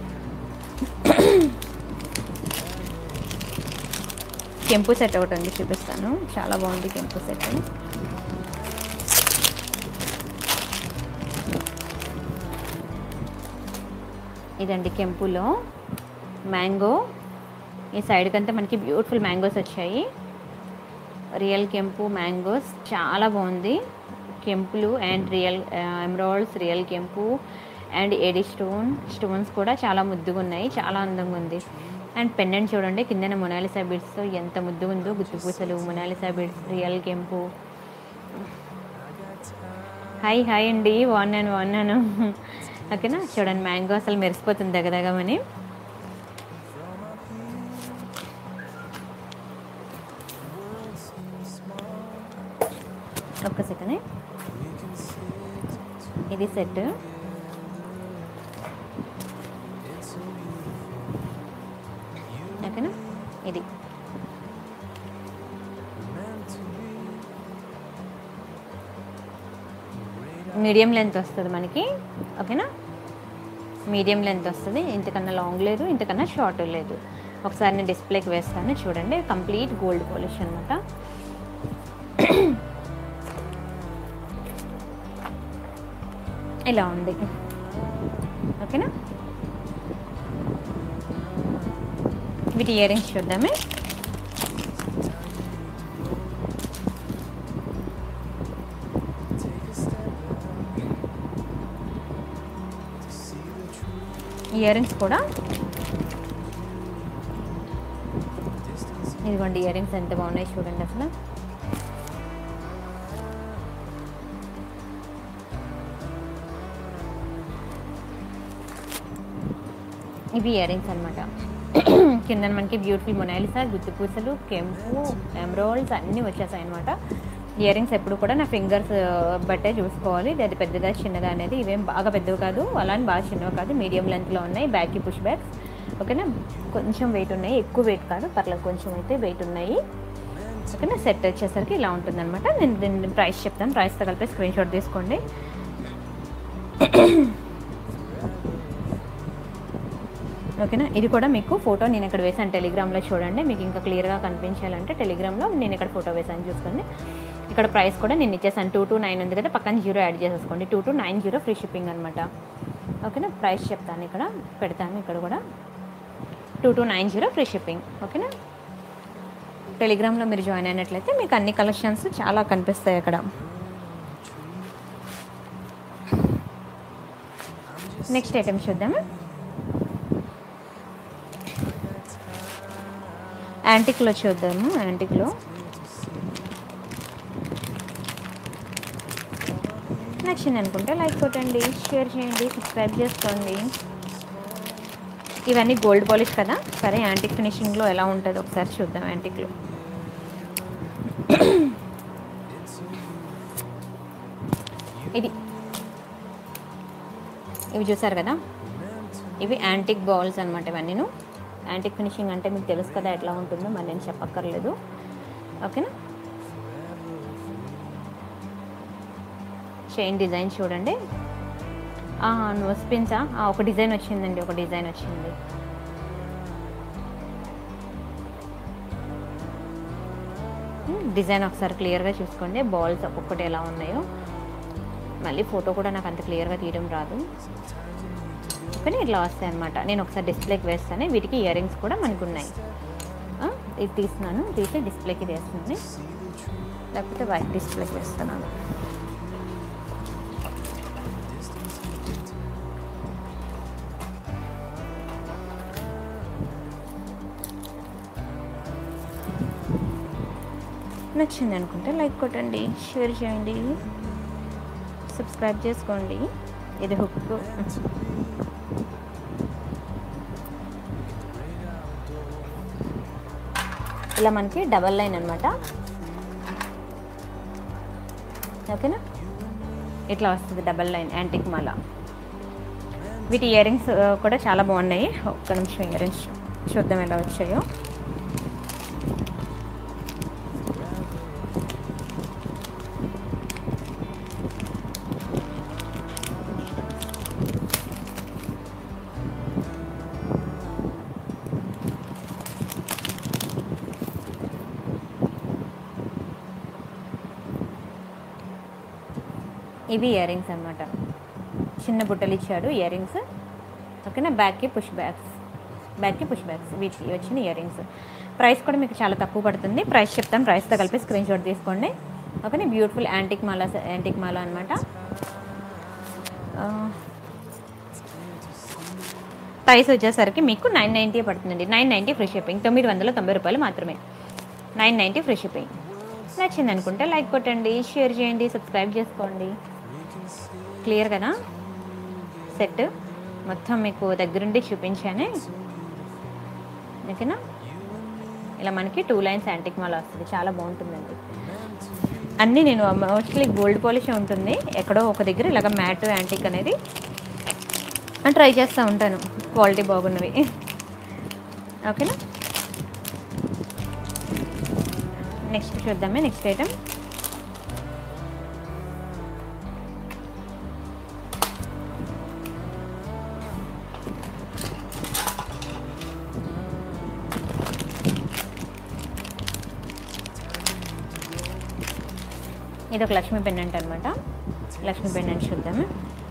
కెంపు సెట్ ఒకటి ఉంది, చూపిస్తాను. చాలా బాగుంది కెంపు సెట్. ఇదండి కెంపులో మ్యాంగో. ఈ సైడ్కి అంతా మనకి బ్యూటిఫుల్ మ్యాంగోస్ వచ్చాయి. రియల్ కెంపు మ్యాంగోస్ చాలా బాగుంది. కెంపులు అండ్ రియల్ ఎమరాల్డ్స్, రియల్ కెంపు అండ్ ఎడి స్టోన్స్ కూడా చాలా ముద్దుగా ఉన్నాయి, చాలా అందంగా ఉంది. అండ్ పెండెంట్ చూడండి, కిందన మొనాలిసా బీడ్స్తో ఎంత ముద్దుగా ఉందో. గుత్తుపూసలు, మొనాలిసా బీడ్స్, రియల్ కెంపు. హాయ్ అండి, బాగున్నాను. ఓకేనా, చూడండి మ్యాంగో అసలు మెరిసిపోతుంది దగ్గదగమని. ఒక్క సెకండ్, ఇది సెట్. ఓకేనా, ఇది మీడియం లెంత్ వస్తుంది మనకి, ఓకేనా. మీడియం లెంత్ వస్తుంది, ఇంతకన్నా లాంగ్ లేదు, ఇంతకన్నా షార్ట్ లేదు. ఒకసారి నేను డిస్ప్లేకి వేస్తాను చూడండి. కంప్లీట్ గోల్డ్ పాలిష్ అనమాట. ఇలా ఉంది, ఓకేనా. వీటి ఇయర్ రింగ్స్ చూద్దామే. ఇయర్ రింగ్స్ కూడా ఇదిగోండి, ఇయర్ రింగ్స్ ఎంత బాగున్నాయి చూడండి అసలు. ఇవి ఇయర్ రింగ్స్ అనమాట. కింద మనకి బ్యూటిఫుల్ మొనాలిసా, గుత్తి పూసలు, కెంపు, ఎమరాల్డ్స్ అన్నీ వచ్చేసాయి అనమాట. ఇయర్ రింగ్స్ ఎప్పుడు కూడా నా ఫింగర్స్ బట్టే చూసుకోవాలి, అది పెద్దదా చిన్నదా అనేది. ఇవేం బాగా పెద్దవి కాదు, అలానే బాగా చిన్నవి కాదు, మీడియం లెంత్లో ఉన్నాయి. బ్యాక్కి పుష్ బ్యాగ్స్, ఓకేనా. కొంచెం వెయిట్ ఉన్నాయి, ఎక్కువ వెయిట్ కాదు, పర్లేదు కొంచెం అయితే వెయిట్ ఉన్నాయి, ఓకేనా. సెట్ వచ్చేసరికి ఇలా ఉంటుంది అనమాట. నేను దీని ప్రైస్ చెప్తాను, ప్రైస్తో కలిపి స్క్రీన్ షాట్ తీసుకోండి. ఓకేనా. ఇది కూడా మీకు ఫోటో నేను ఇక్కడ వేసాను టెలిగ్రామ్లో, చూడండి. మీకు ఇంకా క్లియర్గా కనిపించాలంటే టెలిగ్రామ్లో నేను ఇక్కడ ఫోటో వేసాను చూసుకోండి. ఇక్కడ ప్రైస్ కూడా నేను ఇచ్చేసాను. 2290 ఉంది కదా, పక్కన 0 యాడ్ చేసేసుకోండి. 2290 ఫ్రీ షిప్పింగ్ అనమాట, ఓకేనా. ప్రైస్ చెప్తాను, ఇక్కడ పెడతాను, ఇక్కడ కూడా 2290 ఫ్రీ షిప్పింగ్, ఓకేనా. టెలిగ్రామ్లో మీరు జాయిన్ అయినట్లయితే మీకు అన్ని కలెక్షన్స్ చాలా కనిపిస్తాయి అక్కడ. నెక్స్ట్ ఐటమ్ చూద్దాము. యాంటిక్లో చూద్దాము. యాంటిక్లో నచ్చింది అనుకుంటే లైక్ కొట్టండి, షేర్ చేయండి, సబ్స్క్రైబ్ చేసుకోండి. ఇవన్నీ గోల్డ్ పాలిష్ కదా, సరే యాంటిక్ ఫినిషింగ్లో ఎలా ఉంటుందో ఒకసారి చూద్దాం. యాంటిక్లో ఇవి చూసారు కదా, ఇవి యాంటిక్ బౌల్స్ అనమాట. ఇవన్నీను యాంటిక్ ఫినిషింగ్ అంటే మీకు తెలుసు కదా ఎట్లా ఉంటుందో, మరి నేను చెప్పక్కర్లేదు, ఓకేనా. చైన్ డిజైన్ చూడండి. నోస్ పిన్సా, ఒక డిజైన్ వచ్చిందండి, ఒక డిజైన్ వచ్చింది. డిజైన్ ఒకసారి క్లియర్గా చూసుకోండి. బాల్స్ ఒక్కొక్కటి ఎలా ఉన్నాయో, మళ్ళీ ఫోటో కూడా నాకు అంత క్లియర్గా తీయడం రాదు, కానీ ఇట్లా వస్తాయి అనమాట. నేను ఒకసారి డిస్ప్లేకి వేస్తాను. వీటికి ఇయర్ రింగ్స్ కూడా మనకు ఉన్నాయి. ఇది తీస్తున్నాను, తీసి డిస్ప్లేకి వేస్తున్నాను, లేకపోతే వైట్ డిస్ప్లేకి వేస్తున్నాను. నచ్చింది అనుకుంటే లైక్ కొట్టండి, షేర్ చేయండి, సబ్స్క్రైబ్ చేసుకోండి. ఇది హుక్, ఇలా మనకి డబల్ లైన్ అనమాట, ఓకేనా. ఇట్లా వస్తుంది డబల్ లైన్ యాంటిక్ మాల. వీటి ఇయర్ రింగ్స్ కూడా చాలా బాగున్నాయి. ఒక్క నిమిషం ఇయర్ రింగ్స్ చూద్దాం ఎలా వచ్చాయో. ఇవి ఇయర్ రింగ్స్ అనమాట, చిన్న బుట్టలు ఇచ్చాడు ఇయర్ రింగ్స్, ఓకేనా. బ్యాక్కి పుష్ బ్యాగ్స్, వీటికి వచ్చిన ఇయర్ రింగ్స్. ప్రైస్ కూడా మీకు చాలా తక్కువ పడుతుంది. ప్రైస్ చెప్తాను, ప్రైస్తో కలిపి స్క్రీన్ షాట్ తీసుకోండి, ఓకేనా. బ్యూటిఫుల్ యాంటిక్ మాల అనమాట. ప్రైస్ వచ్చేసరికి మీకు 990 పడుతుందండి. 990 ఫ్రీ షిప్పింగ్, 990 రూపాయలు మాత్రమే. 990 ఫ్రీ షిప్పింగ్. నచ్చింది అనుకుంటే లైక్ కొట్టండి, షేర్ చేయండి, సబ్స్క్రైబ్ చేసుకోండి. క్లియర్ కదా సెట్ మొత్తం మీకు దగ్గరుండి చూపించానే, ఓకేనా. ఇలా మనకి 2 లైన్స్ యాంటిక్ మాల వస్తుంది, చాలా బాగుంటుందండి. అన్నీ నేను మోస్ట్లీ గోల్డ్ పాలిష్ ఉంటుంది, ఎక్కడో ఒక దగ్గర ఇలాగ మ్యాట్ యాంటిక్ అనేది ట్రై చేస్తూ ఉంటాను, క్వాలిటీ బాగున్నవి, ఓకేనా. నెక్స్ట్ చూద్దామే. నెక్స్ట్ ఐటమ్ ఇది ఒక లక్ష్మీ పెండెంట్ అనమాట. లక్ష్మీ పెండెంట్ చూద్దాము.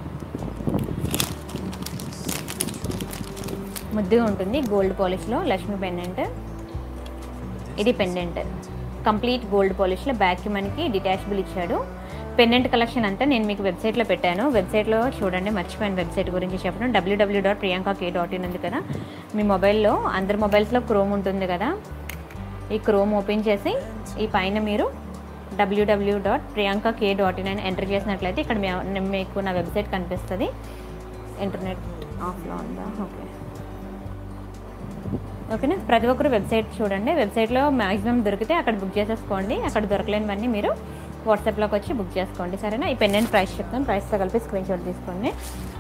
ముద్దుగా ఉంటుంది, గోల్డ్ పాలిష్లో లక్ష్మీ పెండెంట్. ఇది పెండెంట్ కంప్లీట్ గోల్డ్ పాలిష్లో, బ్యాక్కి మనకి డిటాచబుల్ ఇచ్చాడు. పెండెంట్ కలెక్షన్ అంతా నేను మీకు వెబ్సైట్లో పెట్టాను, వెబ్సైట్లో చూడండి. మర్చిపోయిన వెబ్సైట్ గురించి చెప్పడం, www.priyankak.in ఉంది కదా మీ మొబైల్లో. అందరి మొబైల్స్లో క్రోమ్ ఉంటుంది కదా, ఈ క్రోమ్ ఓపెన్ చేసి ఈ పైన మీరు www.priyankak.in అని ఎంటర్ చేసినట్లయితే ఇక్కడ మీకు నా వెబ్సైట్ కనిపిస్తుంది. ఇంటర్నెట్ ఆఫ్లో ఉందా? ఓకేనా. ప్రతి ఒక్కరు వెబ్సైట్ చూడండి, వెబ్సైట్లో మ్యాక్సిమం దొరికితే అక్కడ బుక్ చేసేసుకోండి. అక్కడ దొరకలేనివన్నీ మీరు వాట్సాప్లోకి వచ్చి బుక్ చేసుకోండి, సరేనా. ఈ పెండెంట్ ప్రైస్ చెప్తాను, ప్రైస్తో కలిపి స్క్రీన్ షాట్ తీసుకోండి.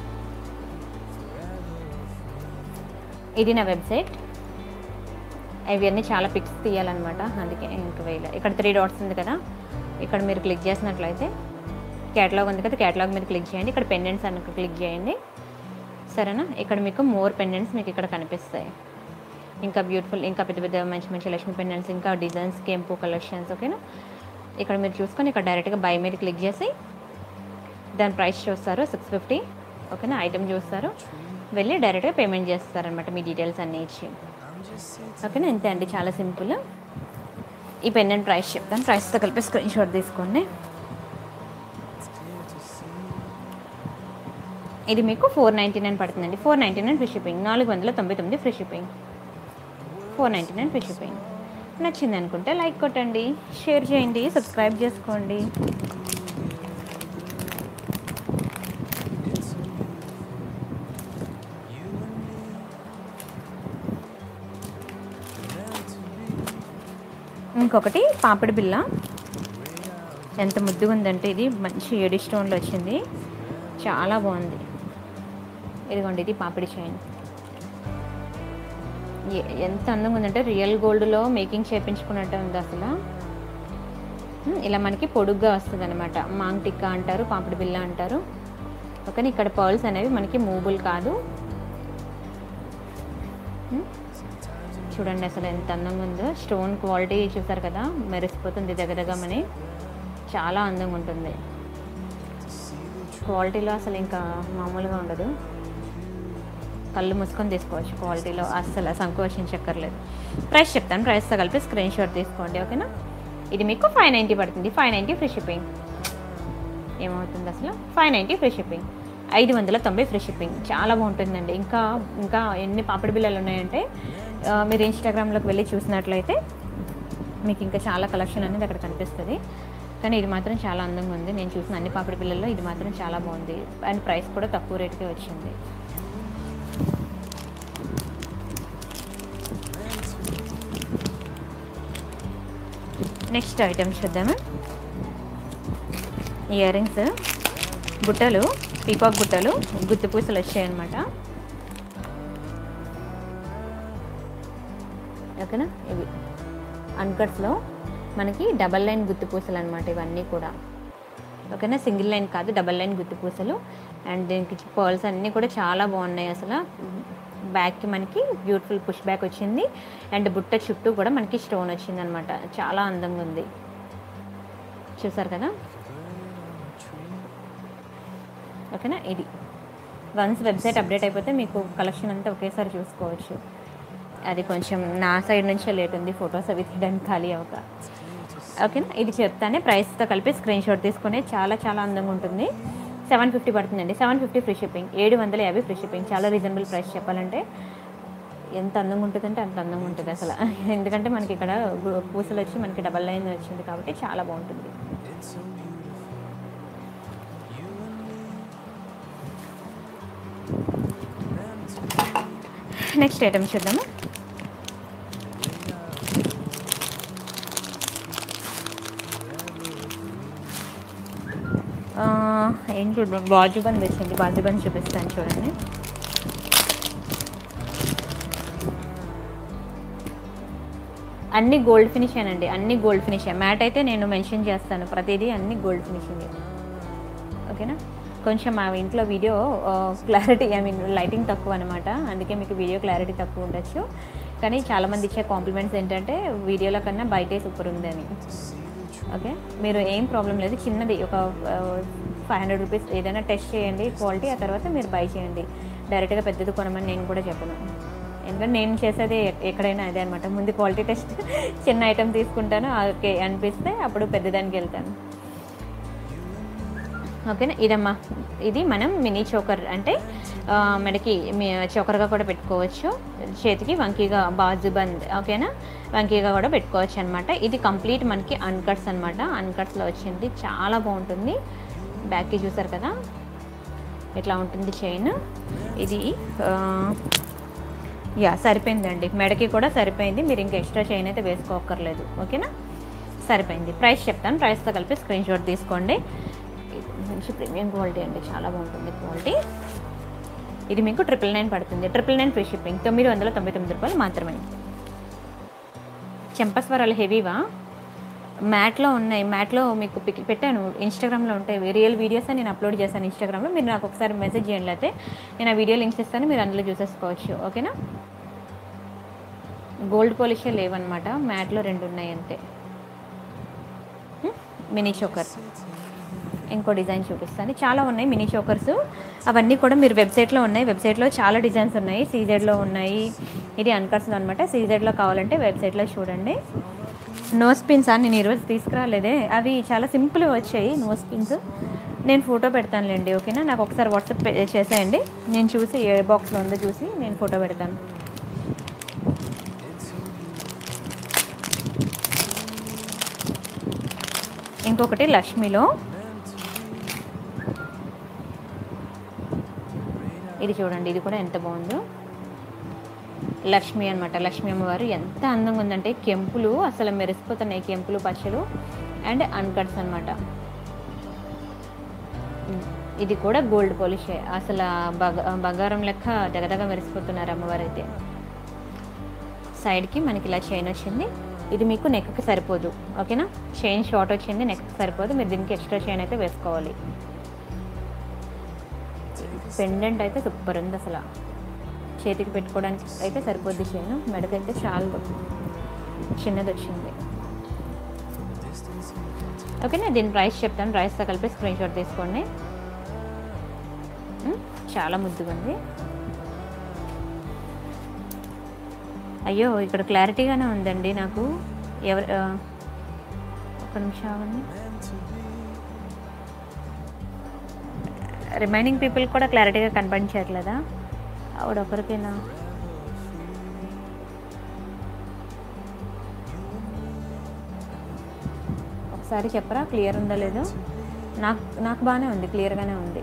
ఇది నా వెబ్సైట్. ఇవన్నీ చాలా పిక్స్ తీయాలన్నమాట, అందుకే ఇంక వేయలే. ఇక్కడ 3 డాట్స్ ఉంది కదా, ఇక్కడ మీరు క్లిక్ చేసినట్లయితే క్యాటలాగ్ ఉంది కదా, క్యాటలాగ్ మీద క్లిక్ చేయండి. ఇక్కడ పెండెంట్స్ అని క్లిక్ చేయండి, సరేనా. ఇక్కడ మీకు మోర్ పెండెంట్స్ మీకు ఇక్కడ కనిపిస్తాయి. ఇంకా బ్యూటిఫుల్, ఇంకా పెద్ద పెద్ద మంచి మంచి లక్ష్మీ పెండెంట్స్, ఇంకా డిజైన్స్, కెంపు కలెక్షన్స్. ఓకేనా. ఇక్కడ మీరు చూసుకొని ఇక్కడ డైరెక్ట్గా బై మీద క్లిక్ చేసి దాని ప్రైస్ చూస్తారు 650. ఓకేనా. ఐటమ్ చూస్తారు, వెళ్ళి డైరెక్ట్గా పేమెంట్ చేస్తారనమాట మీ డీటెయిల్స్ అన్నీ ఇచ్చి. ఓకేనా. ఇంతే అండి, చాలా సింపుల్. ఈ పెండెంట్ ప్రైస్ చెప్తాను, ప్రైస్తో కలిపి స్క్రీన్ షాట్ తీసుకోండి. ఇది మీకు 499 పడుతుందండి. 499 free shipping, 499 free shipping, 499 free shipping. నచ్చింది అనుకుంటే లైక్ కొట్టండి, షేర్ చేయండి, సబ్స్క్రైబ్ చేసుకోండి. ఇంకొకటి పాపిడి బిళ్ళ, ఎంత ముద్దుగా ఉందంటే ఇది మంచి ఏడి స్టోన్లో వచ్చింది, చాలా బాగుంది. ఇదిగోండి, ఇది పాపిడి చైన్. ఎంత అందంగా ఉందంటే రియల్ గోల్డ్లో మేకింగ్ చేయించుకున్నట్టు ఉంది అసలు. ఇలా మనకి పొడుగ్గా వస్తుంది అనమాట. మాంగ్ టిక్కా అంటారు, పాపిడి బిళ్ళ అంటారు. ఓకే. ఇక్కడ పర్ల్స్ అనేవి మనకి మూవబుల్ కాదు. చూడండి అసలు ఎంత అందంగా ఉందో. స్టోన్ క్వాలిటీ చూసారు కదా, మెరిసిపోతుంది దగ్గరమని, చాలా అందంగా ఉంటుంది. క్వాలిటీలో అసలు ఇంకా మామూలుగా ఉండదు, కళ్ళు మూసుకొని తీసుకోవచ్చు. క్వాలిటీలో అస్సలు సంకోచించక్కర్లేదు. ప్రైస్ చెప్తాను, ప్రైస్తో కలిపి స్క్రీన్ షాట్ తీసుకోండి. ఓకేనా. ఇది మీకు 590 పడుతుంది, 590 ఫ్రీ షిప్పింగ్. ఏమవుతుంది అసలు 590 ఫ్రీ షిప్పింగ్, 590 ఫ్రీ షిప్పింగ్. చాలా బాగుంటుందండి. ఇంకా ఇంకా ఎన్ని పాపిడి బిళ్ళలు ఉన్నాయంటే మీరు ఇన్స్టాగ్రామ్లోకి వెళ్ళి చూసినట్లయితే మీకు ఇంకా చాలా కలెక్షన్ అనేది అక్కడ కనిపిస్తుంది. కానీ ఇది మాత్రం చాలా అందంగా ఉంది. నేను చూసిన అన్ని పాపిడి బిళ్ళల్లో ఇది మాత్రం చాలా బాగుంది, అండ్ ప్రైస్ కూడా తక్కువ రేటుకే వచ్చింది. నెక్స్ట్ ఐటమ్ చూద్దాము. ఇయర్ రింగ్స్, బుట్టలు, పీకాక్ బుట్టలు, గుత్తి పూసలు వచ్చాయన్నమాట. ఓకేనా. ఇవి అన్కట్స్లో మనకి డబల్ లైన్ గుత్తి పూసలు అనమాట ఇవన్నీ కూడా. ఓకేనా. సింగిల్ లైన్ కాదు, డబల్ లైన్ గుత్తి పూసలు. అండ్ దీనికి పర్ల్స్ అన్నీ కూడా చాలా బాగున్నాయి అసలు. బ్యాక్కి మనకి బ్యూటిఫుల్ పుష్ బ్యాక్ వచ్చింది, అండ్ బుట్ట చుట్టూ కూడా మనకి స్టోన్ వచ్చింది అనమాట. చాలా అందంగా ఉంది, చూసారు కదా. ఓకేనా. ఇది వన్స్ వెబ్సైట్ అప్డేట్ అయిపోతే మీకు కలెక్షన్ అంతా ఒకేసారి చూసుకోవచ్చు. అది కొంచెం నా సైడ్ నుంచే లేట్ ఉంది, ఫొటోస్ అవి తీయడానికి ఖాళీ అవ్వక. ఓకేనా. ఇది చెప్తానే ప్రైస్తో కలిపి స్క్రీన్ షాట్ తీసుకుని, చాలా చాలా అందంగా ఉంటుంది. 750 పడుతుందండి, 750 ఫ్రీ షిప్పింగ్, 750 ఫ్రీ షిప్పింగ్. చాలా రీజనబుల్ ప్రైస్ చెప్పాలంటే. ఎంత అందంగా ఉంటుందంటే అంత అందంగా ఉంటుంది అసలు. ఎందుకంటే మనకి ఇక్కడ పూసలు వచ్చి మనకి డబల్ లైన్ వచ్చింది కాబట్టి చాలా బాగుంటుంది. నెక్స్ట్ ఐటమ్ చూద్దాము. ఏం చూద్దాం, బాజుబంద్ వచ్చింది, బాజుబంద్ చూపిస్తాను చూడండి. అన్ని గోల్డ్ ఫినిష్ అనండి, అన్ని గోల్డ్ ఫినిష్. మ్యాట్ అయితే నేను మెన్షన్ చేస్తాను, ప్రతిదీ అన్ని గోల్డ్ ఫినిషింగ్. ఓకేనా. కొంచెం మా ఇంట్లో వీడియో క్లారిటీ, లైటింగ్ తక్కువ అనమాట, అందుకే మీకు వీడియో క్లారిటీ తక్కువ ఉండొచ్చు. కానీ చాలామంది ఇచ్చే కాంప్లిమెంట్స్ ఏంటంటే వీడియోలో కన్నా బయటే సూపర్ ఉందని. ఓకే, మీరు ఏం ప్రాబ్లం లేదు, చిన్నది ఒక 500 రూపీస్ ఏదైనా టెస్ట్ చేయండి క్వాలిటీ, ఆ తర్వాత మీరు బై చేయండి. డైరెక్ట్గా పెద్దది కొనమని నేను కూడా చెప్పను, ఎందుకంటే నేను చేసేది ఎక్కడైనా అదే అనమాట. ముందు క్వాలిటీ టెస్ట్ చిన్న ఐటెం తీసుకుంటాను, ఓకే అనిపిస్తే అప్పుడు పెద్దదానికి వెళ్తాను. ఓకేనా, ఇదమ్మా, ఇది మనం మినీ చోకర్ అంటే మెడకి చోకర్గా కూడా పెట్టుకోవచ్చు, చేతికి వంకీగా బాజు బంద్, ఓకేనా, వంకీగా కూడా పెట్టుకోవచ్చు అనమాట. ఇది కంప్లీట్ మనకి అన్కట్స్ అనమాట, అన్కట్స్లో వచ్చింది, చాలా బాగుంటుంది. బ్యాక్కి చూసారు కదా ఇట్లా ఉంటుంది చైన్. ఇది సరిపోయిందండి, మెడకి కూడా సరిపోయింది, మీరు ఇంకా ఎక్స్ట్రా చైన్ అయితే వేసుకోక్కర్లేదు. ఓకేనా, సరిపోయింది. ప్రైస్ చెప్తాను, ప్రైస్తో కలిపి స్క్రీన్ షాట్ తీసుకోండి. మంచి ప్రీమియం క్వాలిటీ అండి, చాలా బాగుంటుంది క్వాలిటీ. ఇది మీకు 999 పడుతుంది, 999 ఫ్రీ షిప్పింగ్, 999 రూపాయలు మాత్రమే. చెంపస్వరాలు హెవీవా, మ్యాట్లో ఉన్నాయి, మ్యాట్లో మీకు పిక్ పెట్టాను, ఇన్స్టాగ్రామ్లో ఉంటాయి, రియల్ వీడియోస్ నేను అప్లోడ్ చేశాను ఇన్స్టాగ్రామ్లో, మీరు నాకు ఒకసారి మెసేజ్ చేయండి, అయితే నేను ఆ వీడియో లింక్స్ ఇస్తాను, మీరు అందులో చూసేసుకోవచ్చు. ఓకేనా, గోల్డ్ పాలిషే లేవన్నమాట, మ్యాట్లో 2 ఉన్నాయి అంతే. మినీ చోకర్, ఇంకో డిజైన్ చూపిస్తాను, చాలా ఉన్నాయి మినీ చోకర్స్, అవన్నీ కూడా మీరు వెబ్సైట్లో ఉన్నాయి, వెబ్సైట్లో చాలా డిజైన్స్ ఉన్నాయి, సీజెడ్లో ఉన్నాయి, ఇది అన్కట్స్లో అనమాట. సీజెడ్లో కావాలంటే వెబ్సైట్లో చూడండి. నోస్ పిన్స్ నేను ఈరోజు తీసుకురాలేదే, అవి చాలా సింపుల్ వచ్చాయి నోస్ పిన్స్, నేను ఫోటో పెడతానులేండి. ఓకేనా, నాకు ఒకసారి వాట్సాప్ చేసేయండి, నేను చూసి ఏ బాక్స్లో ఉందో చూసి నేను ఫోటో పెడతాను. ఇంకొకటి లక్ష్మిలో, ఇది చూడండి, ఇది కూడా ఎంత బాగుందో, లక్ష్మి అనమాట, లక్ష్మీ అమ్మవారు ఎంత అందంగా ఉందంటే, కెంపులు అసలు మెరిసిపోతున్నాయి, కెంపులు పచ్చలు అండ్ అన్కట్స్ అనమాట. ఇది కూడా గోల్డ్ పాలిషే, అసలు బంగారం లెక్క దగదగ మెరిసిపోతున్నారు అమ్మవారు అయితే. సైడ్కి మనకి ఇలా చైన్ వచ్చింది, ఇది మీకు నెక్కి సరిపోదు. ఓకేనా, చైన్ షార్ట్ వచ్చింది, నెక్కి సరిపోదు, మీరు దీనికి ఎక్స్ట్రా చైన్ అయితే వేసుకోవాలి. పెండెంట్ అయితే సూపర్ ఉంది, అసలు చేతికి పెట్టుకోవడానికి అయితే సరిపోద్ది చైన్, మెడకైతే చాలా చిన్నది వచ్చింది. ఓకేనా, దీని ప్రైస్ చెప్తాను, ప్రైస్తో కలిపి స్క్రీన్ షాట్ తీసుకోండి. చాలా ముద్దుగా ఉంది. అయ్యో, ఇక్కడ క్లారిటీగానే ఉందండి నాకు, ఒక నిమిషం ఆగండి, రిమైనింగ్ పీపుల్ కూడా క్లారిటీగా కనిపించట్లేదా, ఆవిడ ఒకరికేనా? ఒకసారి చెప్పరా క్లియర్ ఉందా లేదో, నాకు బాగానే ఉంది, క్లియర్గానే ఉంది.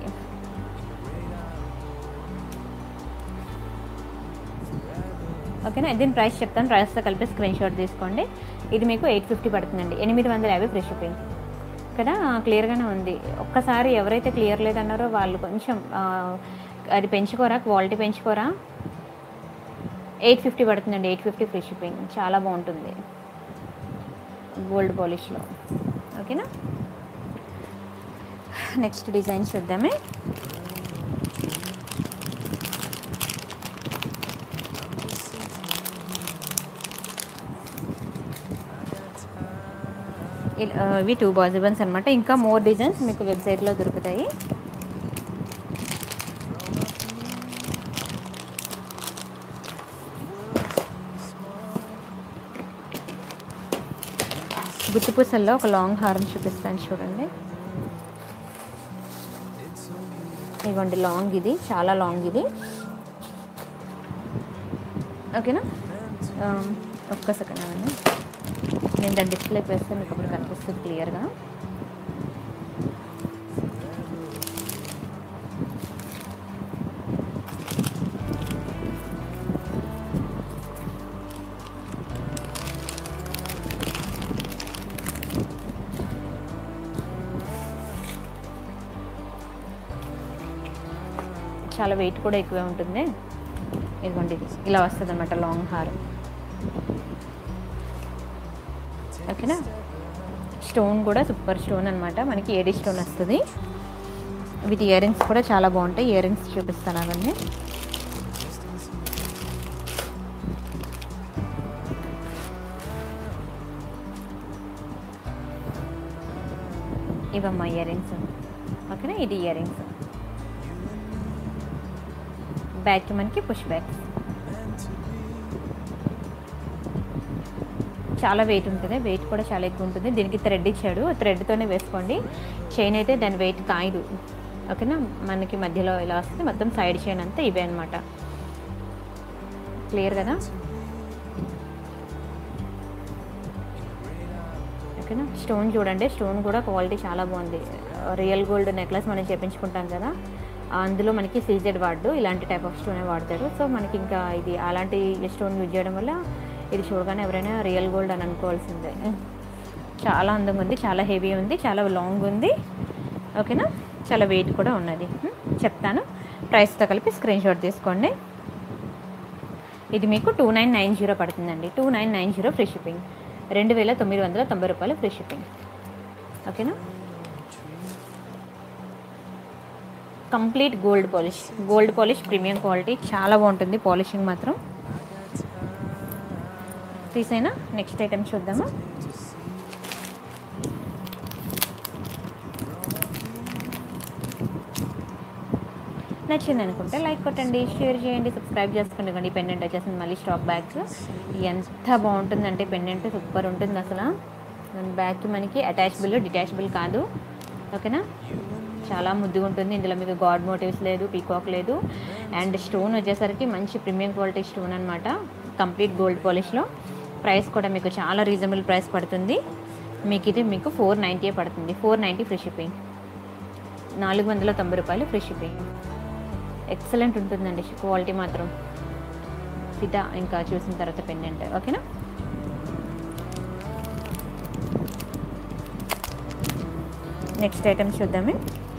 ఓకేనా, దీని ప్రైస్ చెప్తాను, ప్రైస్తో కలిపి స్క్రీన్ షాట్ తీసుకోండి. ఇది మీకు 850 పడుతుందండి, 850 ఫ్రీ షిప్పింగ్ కదా, క్లియర్గానే ఉంది. ఒక్కసారి ఎవరైతే క్లియర్ లేదన్నారో వాళ్ళు కొంచెం అది పెంచుకోరా, క్వాలిటీ పెంచుకోరా. 850 పడుతుందండి, 850 ఫ్రీ షిప్పింగ్, చాలా బాగుంటుంది గోల్డ్ పాలిష్లో. ఓకేనా, నెక్స్ట్ డిజైన్ చూద్దామే. ఇవి 2 బాజీ బన్స్ అనమాట, ఇంకా మోర్ డిజైన్స్ మీకు వెబ్సైట్లో దొరుకుతాయి. గుత్తిపూసల్లో ఒక లాంగ్ హారం చూపిస్తాను చూడండి, ఇవ్వండి లాంగ్, ఇది చాలా లాంగ్ ఇది. ఓకేనా, ఒక్క సెకండ్ అండి, నేను దాన్ని డిస్ప్లేకి వేస్తే మీకు అప్పుడు కనిపిస్తుంది క్లియర్గా. చాలా వెయిట్ కూడా ఎక్కువే ఉంటుంది. ఇదిగోండి, ఇది ఇలా వస్తుంది అనమాట లాంగ్ హారం. ఓకేనా, స్టోన్ కూడా సూపర్ స్టోన్ అనమాట, మనకి ఏడి స్టోన్ వస్తుంది. విత్ ఇయర్ రింగ్స్ కూడా చాలా బాగుంటాయి, ఇయర్ రింగ్స్ చూపిస్తాను అవన్నీ. ఇవమ్మా ఇయర్ రింగ్స్. ఓకేనా, ఇది ఇయర్ రింగ్స్. బ్యాక్ మనకి పుష్ బ్యాక్స్. చాలా వెయిట్ ఉంటుంది, వెయిట్ కూడా చాలా ఎక్కువ ఉంటుంది. దీనికి థ్రెడ్ ఇచ్చాడు, థ్రెడ్తోనే వేసుకోండి. చైన్ అయితే దాని వెయిట్ కాయదు. ఓకేనా, మనకి మధ్యలో ఇలా వస్తుంది. మొత్తం సైడ్ చైన్ అంతా ఇవే అనమాట. క్లియర్ కదా? ఓకేనా, స్టోన్ చూడండి, స్టోన్ కూడా క్వాలిటీ చాలా బాగుంది. రియల్ గోల్డ్ నెక్లెస్ మనం చేయించుకుంటాం కదా, అందులో మనకి సీజెడ్ వాడు ఇలాంటి టైప్ ఆఫ్ స్టోనే వాడతారు. సో మనకి ఇంకా ఇది అలాంటి స్టోన్ యూజ్ చేయడం వల్ల ఇది చూడగానే ఎవరైనా రియల్ గోల్డ్ అని అనుకోవాల్సిందే. చాలా అందంగా ఉంది, చాలా హెవీ ఉంది, చాలా లాంగ్ ఉంది. ఓకేనా, చాలా వెయిట్ కూడా ఉన్నది. చెప్తాను, ప్రైస్తో కలిపి స్క్రీన్ షాట్ తీసుకోండి. ఇది మీకు 2990 పడుతుందండి. 2990 ఫ్రీ షిప్పింగ్. 2990 రూపాయలు ఫ్రీ షిప్పింగ్. ఓకేనా, complete gold polish. Gold polish premium quality, చాలా బాగుంటుంది పాలిషింగ్ మాత్రం. తీసైనా నెక్స్ట్ ఐటెం చూద్దాము. నచ్చింది అనుకుంటే లైక్ కొట్టండి, షేర్ చేయండి, సబ్స్క్రైబ్ చేసుకోండి. పెండెంట్ వచ్చేసింది మళ్ళీ స్టాక్ బ్యాగ్స్. ఎంత బాగుంటుందంటే పెండెంట్ సూపర్ ఉంటుంది అసలు. బ్యాగ్కి మనకి అటాచబుల్, డిటాచబుల్ కాదు. ఓకేనా, చాలా ముద్దుగా ఉంటుంది. ఇందులో మీకు గాడ్ మోటివ్స్ లేదు, పీకాక్ లేదు. అండ్ స్టోన్ వచ్చేసరికి మంచి ప్రీమియం క్వాలిటీ స్టోన్ అనమాట, కంప్లీట్ గోల్డ్ పాలిష్లో. ప్రైస్ కూడా మీకు చాలా రీజనబుల్ ప్రైస్ పడుతుంది. మీకు ఇది మీకు 490 పడుతుంది. 490 ఫ్రీ షిప్పింగ్. 490 రూపాయలు ఫ్రీ షిప్పింగ్. ఎక్సలెంట్ ఉంటుందండి క్వాలిటీ మాత్రం. ఫిదా ఇంకా చూసిన తర్వాత పెండెంట్. ఓకేనా, నెక్స్ట్ ఐటమ్ చూద్దామే.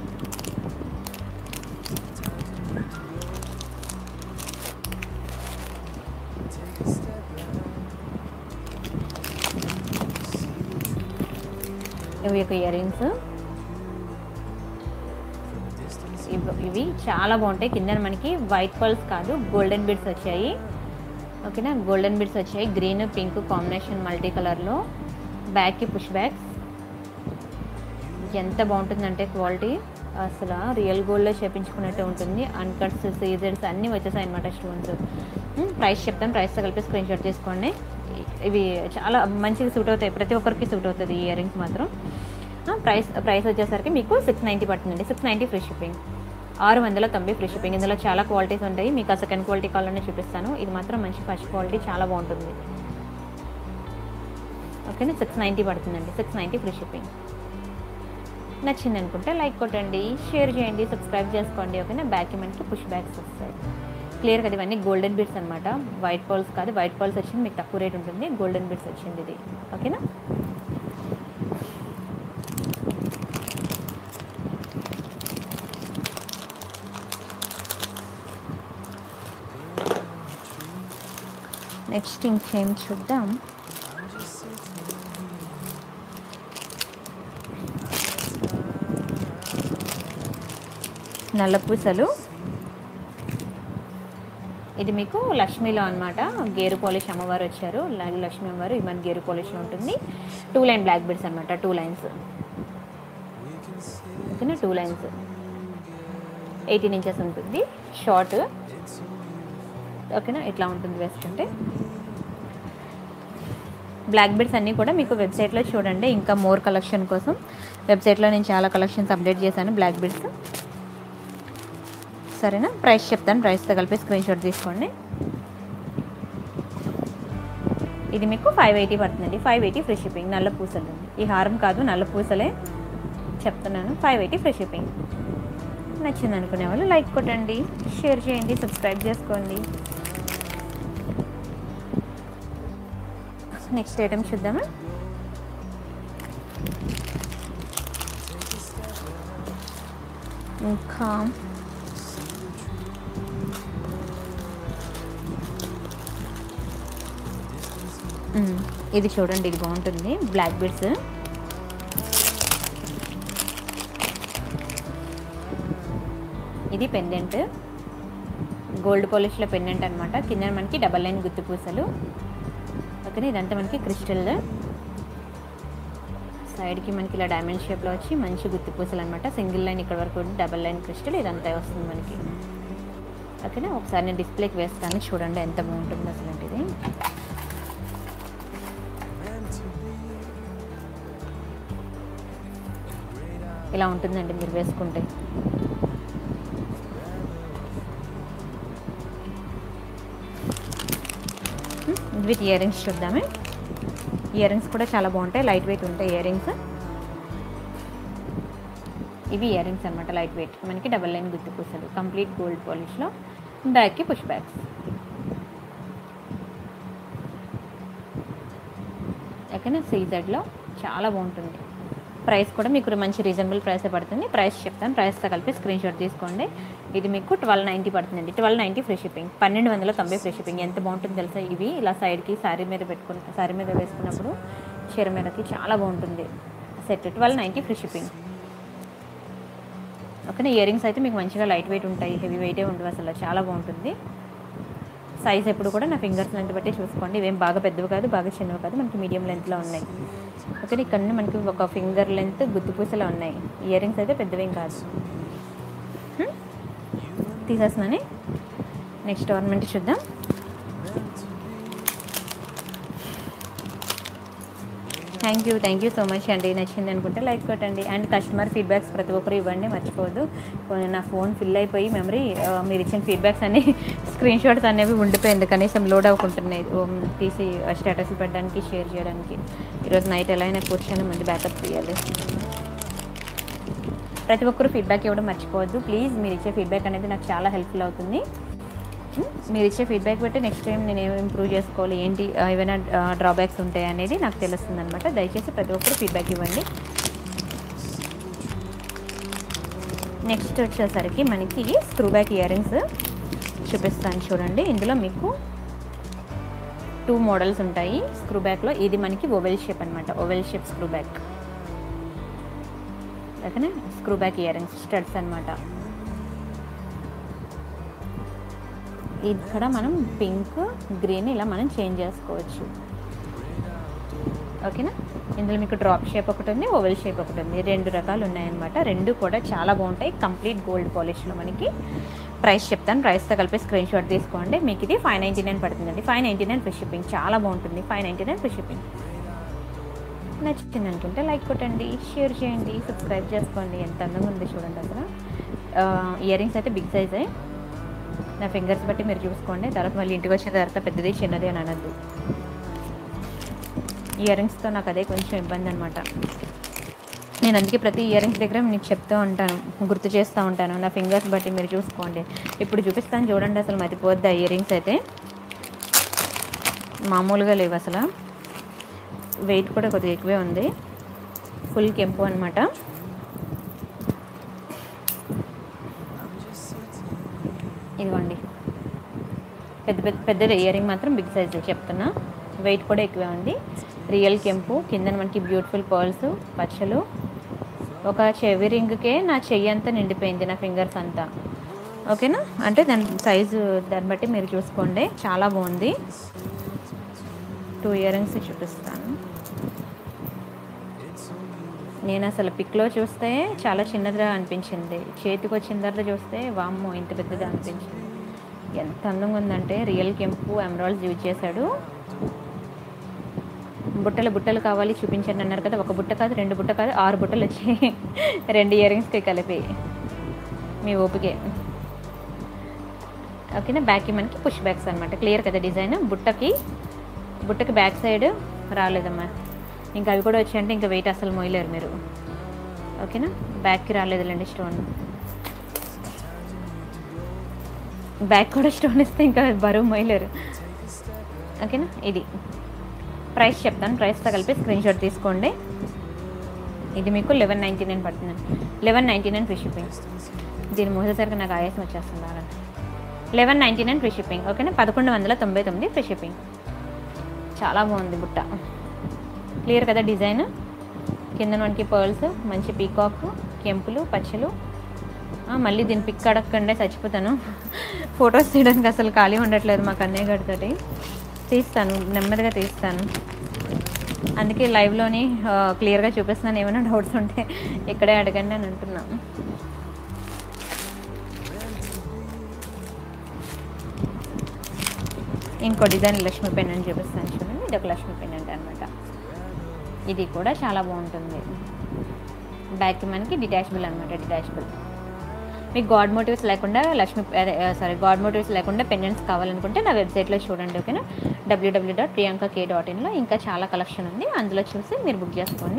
ఇవి ఒక ఇయర్ రింగ్స్. ఇవి చాలా బాగుంటాయి. కింద మనకి వైట్ పర్ల్స్ కాదు, గోల్డెన్ బిడ్స్ వచ్చాయి. ఓకేనా, గోల్డెన్ బిడ్స్ వచ్చాయి. గ్రీన్ పింక్ కాంబినేషన్ మల్టీ కలర్లో. బ్యాక్కి పుష్ బ్యాగ్స్. ఎంత బాగుంటుందంటే క్వాలిటీ అసలు రియల్ గోల్డ్లో చేపించుకున్నట్టే ఉంటుంది. అన్కట్స్, సీజర్స్ అన్నీ వచ్చేసాయి అనమాట స్టోన్స్. ప్రైస్ చెప్తాను, ప్రైస్తో కలిపి స్క్రీన్ షాట్ తీసుకోండి. ఇవి చాలా మంచిగా సూట్ అవుతాయి, ప్రతి ఒక్కరికి సూట్ అవుతుంది ఈ ఇయర్ రింగ్స్ మాత్రం. ప్రైస్ వచ్చేసరికి మీకు 690 పడుతుందండి. 690 ఫ్రీ షిప్పింగ్. 690 free shipping. ఇందులో చాలా క్వాలిటీస్ ఉంటాయి, మీకు ఆ సెకండ్ క్వాలిటీ కావాలని చూపిస్తాను. ఇది మాత్రం మంచి ఫస్ట్ క్వాలిటీ, చాలా బాగుంటుంది. ఓకేనా, 690 పడుతుందండి. 690 ఫ్రీ షిప్పింగ్. నచ్చింది అనుకుంటే లైక్ కొట్టండి, షేర్ చేయండి, సబ్స్క్రైబ్ చేసుకోండి. ఓకేనా, బ్యాక్కి మనకి పుష్ బ్యాగ్స్ వస్తాయి. క్లియర్ కదా, ఇవన్నీ గోల్డెన్ బిడ్స్ అనమాట, వైట్ పర్ల్స్ కాదు. వైట్ పర్ల్స్ వచ్చింది మీకు తక్కువ రేట్ ఉంటుంది, గోల్డెన్ బిడ్స్ వచ్చింది ఇది. ఓకేనా, నెక్స్ట్ ఇంకేం చూద్దాం. నల్ల పూసలు. ఇది మీకు లక్ష్మీలో అనమాట, గేరు పాలిష్ అమ్మవారు వచ్చారు. లక్ష్మీ అమ్మవారు ఇది మన గేరు పాలిష్లో ఉంటుంది. 2 లైన్ బ్లాక్ బిడ్స్ అనమాట, 2 లైన్స్. ఓకేనా, 2 లైన్స్. 18 ఇంచెస్ ఉంటుంది షార్ట్. ఓకేనా, ఇట్లా ఉంటుంది వేసుకుంటే. బ్లాక్ బిడ్స్ అన్నీ కూడా మీకు వెబ్సైట్లో చూడండి. ఇంకా మోర్ కలెక్షన్ కోసం వెబ్సైట్లో నేను చాలా కలెక్షన్స్ అప్డేట్ చేశాను బ్లాక్ బిడ్స్. సరేనా, ప్రైస్ చెప్తాను, ప్రైస్తో కలిపి స్క్రీన్ షాట్ తీసుకోండి. ఇది మీకు 580 పడుతుందండి. 580 ఫ్రీ షిప్పింగ్. నల్ల పూసలు, ఈ హారం కాదు నల్ల పూసలే చెప్తున్నాను. 580 ఫ్రీ షిప్పింగ్. నచ్చింది అనుకునే వాళ్ళు లైక్ కొట్టండి, షేర్ చేయండి, సబ్స్క్రైబ్ చేసుకోండి. నెక్స్ట్ ఐటమ్ చూద్దామా. ఇంకా ఇది చూడండి, ఇది బాగుంటుంది. Black beads. ఇది పెండెంట్, గోల్డ్ పాలిష్లో పెండెంట్ అనమాట. కింద మనకి డబల్ లైన్ గుత్తి పూసలు. ఓకేనా, ఇదంతా మనకి క్రిస్టల్. సైడ్కి మనకి ఇలా డైమండ్ షేప్లో వచ్చి మంచి గుత్తి పూసలు అనమాట. సింగిల్ లైన్ ఇక్కడ వరకు డబల్ లైన్ క్రిస్టల్ ఇదంతా వస్తుంది మనకి. ఓకేనా, ఒకసారి నేను డిస్ప్లేకి వేస్తాను చూడండి ఎంత బాగుంటుందో అసలు ఇది. ఇలా ఉంటుందండి మీరు వేసుకుంటే. విత్ ఇయర్ రింగ్స్ చూద్దామే. ఇయర్ రింగ్స్ కూడా చాలా బాగుంటాయి, లైట్ వెయిట్ ఉంటాయి ఇయర్ రింగ్స్. ఇవి ఇయర్ రింగ్స్ అనమాట, లైట్ వెయిట్ మనకి డబల్ లైన్ గుత్తి పూసలు కంప్లీట్ గోల్డ్ పాలిష్లో. బ్యాక్కి పుష్ బ్యాగ్స్. ఓకేనా, సీజెడ్లో చాలా బాగుంటుంది. ప్రైస్ కూడా మీకు మంచి రీజనబుల్ ప్రైసే పడుతుంది. ప్రైస్ చెప్తాను, ప్రైస్తో కలిపి స్క్రీన్ షాట్ తీసుకోండి. ఇది మీకు 1290 పడుతుందండి. 1290 ఫ్రీ షిప్పింగ్, 1290 ఫ్రీ షిప్పింగ్. ఎంత బాగుంటుంది తెలుసా, ఇవి ఇలా సైడ్కి శారీ మీద శారీ మీద వేసుకున్నప్పుడు చీర మీదకి చాలా బాగుంటుంది సెట్. 1290 ఫ్రీ షిప్పింగ్. ఓకేనా, ఇయర్ రింగ్స్ అయితే మీకు మంచిగా లైట్ వెయిట్ ఉంటాయి, హెవీ వెయిటే ఉండవు అసలు, చాలా బాగుంటుంది. సైజ్ ఎప్పుడు కూడా నా ఫింగర్స్ లెంత్ బట్టి చూసుకోండి. ఇవేం బాగా పెద్దవి కాదు, బాగా చిన్నవి కాదు, మనకి మీడియం లెంత్లో ఉన్నాయి. ఓకే, ఇక్కడ మనకి ఒక ఫింగర్ లెంత్ గుత్తి పూసలా ఉన్నాయి. ఇయర్ రింగ్స్ అయితే పెద్దవేం కాదు. తీసేస్తున్నాను. నెక్స్ట్ ఆర్నమెంట్ చూద్దాం. థ్యాంక్ యూ సో మచ్ అండి. నచ్చింది అనుకుంటే లైక్ కొట్టండి. అండ్ కస్టమర్ ఫీడ్బ్యాక్స్ ప్రతి ఒక్కరు ఇవ్వండి, మర్చిపోవద్దు. నా ఫోన్ ఫిల్ అయిపోయి మెమరీ మీరు ఇచ్చిన ఫీడ్బ్యాక్స్ అన్ని స్క్రీన్ షాట్స్ అనేవి ఉండిపోయింది, కనీసం లోడ్ అవ్వకుంటున్నాయి తీసి స్టేటస్లు పెట్టడానికి, షేర్ చేయడానికి. ఈరోజు నైట్ ఎలా అయినా కూర్చొని మంచి బ్యాకప్ తీయాలి. ప్రతి ఒక్కరు ఫీడ్బ్యాక్ ఇవ్వడం మర్చిపోవద్దు ప్లీజ్. మీరు ఇచ్చే ఫీడ్బ్యాక్ అనేది నాకు చాలా హెల్ప్ఫుల్ అవుతుంది. మీరు ఇచ్చే ఫీడ్బ్యాక్ బట్టి నెక్స్ట్ టైం నేను ఏమి ఇంప్రూవ్ చేసుకోవాలి, ఏంటి ఏమైనా డ్రాబ్యాక్స్ ఉంటాయి అనేది నాకు తెలుస్తుంది అనమాట. దయచేసి ప్రతి ఒక్కరు ఫీడ్బ్యాక్ ఇవ్వండి. నెక్స్ట్ వచ్చేసరికి మనకి స్క్రూ బ్యాక్ ఇయర్ రింగ్స్ చూపిస్తాను చూడండి. ఇందులో మీకు 2 మోడల్స్ ఉంటాయి స్క్రూ బ్యాక్లో. ఇది మనకి ఓవెల్ షేప్ అనమాట, ఓవెల్ షేప్ స్క్రూ బ్యాక్. ఓకేనా, screw back ear rings studs అనమాట. ఇక్కడ మనం పింక్, గ్రీన్ ఇలా మనం చేంజ్ చేసుకోవచ్చు. ఓకేనా, ఇందులో మీకు డ్రాప్ షేప్ ఒకటి ఉంది, ఓవెల్ షేప్ ఒకటి ఉంది, 2 రకాలు ఉన్నాయన్నమాట. 2 కూడా చాలా బాగుంటాయి, కంప్లీట్ గోల్డ్ పాలిష్లో మనకి. ప్రైస్ చెప్తాను, ప్రైస్తో కలిపి స్క్రీన్ షాట్ తీసుకోండి. మీకు ఇది 599 పడుతుందండి. 599 ఫ్రీ షిప్పింగ్, చాలా బాగుంటుంది. 599 ఫ్రీ షిప్పింగ్. నచ్చింది అనుకుంటే లైక్ కొట్టండి, షేర్ చేయండి, సబ్స్క్రైబ్ చేసుకోండి. ఎంత అందంగా ఉంది చూడండి అసలు. ఇయర్ రింగ్స్ అయితే బిగ్ సైజే, నా ఫింగర్స్ బట్టి మీరు చూసుకోండి. తర్వాత మళ్ళీ ఇంటికి వచ్చిన తర్వాత పెద్దది చిన్నది అని అనద్దు. ఇయర్ రింగ్స్తో నాకు అదే కొంచెం ఇబ్బంది అనమాట. నేను అందుకే ప్రతి ఇయర్ రింగ్స్ దగ్గర మీకు చెప్తూ ఉంటాను, గుర్తు చేస్తూ ఉంటాను. నా ఫింగర్స్ బట్టి మీరు చూసుకోండి. ఇప్పుడు చూపిస్తాను చూడండి, అసలు మతిపోద్ది. ఇయర్ రింగ్స్ అయితే మామూలుగా లేవు అసలు. వెయిట్ కూడా కొద్దిగా ఎక్కువే ఉంది, ఫుల్ కెంపు అనమాట. ఇదిగోండి, పెద్దది ఇయర్ రింగ్ మాత్రం బిగ్ సైజ్ చెప్తున్నా. వెయిట్ కూడా ఎక్కువే ఉంది. రియల్ కెంపు, కింద మనకి బ్యూటిఫుల్ పర్ల్స్, పచ్చలు. ఒక చెవి రింగ్కే నా చెయ్యి అంతా నిండిపోయింది, నా ఫింగర్స్ అంతా. ఓకేనా, అంటే దాని సైజు దాన్ని బట్టి మీరు చూసుకోండి. చాలా బాగుంది. 2 ఇయర్ రింగ్స్ చూపిస్తాను. నేను అసలు పిక్లో చూస్తే చాలా చిన్నదిగా అనిపించింది, చేతికి వచ్చిన తర్వాత చూస్తే వామ్మో ఇంత పెద్దగా అనిపించింది. ఎంత అందంగా ఉందంటే, రియల్ కెంపు ఎమరాల్డ్స్ యూజ్ చేశాడు. బుట్టలు కావాలి చూపించండి అన్నారు కదా. 1 బుట్ట కాదు, 2 బుట్ట కాదు, 6 బుట్టలు వచ్చాయి 2 ఇయర్ రింగ్స్కి కలిపి. మీ ఓపికే. ఓకేనా, బ్యాక్కి మనకి పుష్ బ్యాక్స్ అనమాట. క్లియర్ కదా డిజైన్. బుట్టకి బ్యాక్ సైడ్ రాలేదమ్మా. ఇంకా అవి కూడా వచ్చాయంటే ఇంకా వెయిట్ అసలు మోయలేరు మీరు. ఓకేనా, బ్యాక్కి రాలేదులేండి స్టోన్. బ్యాక్ కూడా స్టోన్ ఇస్తే ఇంకా బరువు మోయలేరు. ఓకేనా, ఇది ప్రైస్ చెప్తాను, ప్రైస్తో కలిపి స్క్రీన్ షాట్ తీసుకోండి. ఇది మీకు 1199 పడుతుందండి. 1199 ఫ్రీ షిప్పింగ్. దీన్ని మోసేసరికి నాకు ఆయాసం వచ్చేస్తుంది. 1199 ఫ్రీ షిప్పింగ్. ఓకేనా, 1199 ఫ్రీ షిప్పింగ్. చాలా బాగుంది బుట్ట. క్లియర్ కదా డిజైన్. కింద మనకి పర్ల్స్, మంచి పీకాక్, కెంపులు, పచ్చలు. మళ్ళీ దీన్ని పిక్ అడగకుండా చచ్చిపోతాను. ఫొటోస్ తీయడానికి అసలు ఖాళీ ఉండట్లేదు మా కన్నయ్య గారితోటి. తీస్తాను, నెమ్మదిగా తీస్తాను. అందుకే లైవ్లోని క్లియర్గా చూపిస్తున్నాను. ఏమైనా డౌట్స్ ఉంటే ఇక్కడే అడగండి అని అంటున్నాను. ఇంకో డిజైన్ లక్ష్మీ పెండెంట్ చూపిస్తాను చూడండి. ఇది ఒక లక్ష్మీ పెండెంట్ అనమాట. ఇది కూడా చాలా బాగుంటుంది. బ్యాక్కి మనకి డిటాచబుల్ అనమాట. డిటాచబుల్. మీకు గాడ్ మోటివ్స్ లేకుండా గాడ్ మోటివ్స్ లేకుండా పెండెంట్స్ కావాలనుకుంటే నా వెబ్సైట్లో చూడండి. ఓకేనా, www.priyankak.in ఇంకా చాలా కలెక్షన్ ఉంది. అందులో చూసి మీరు బుక్ చేసుకోండి.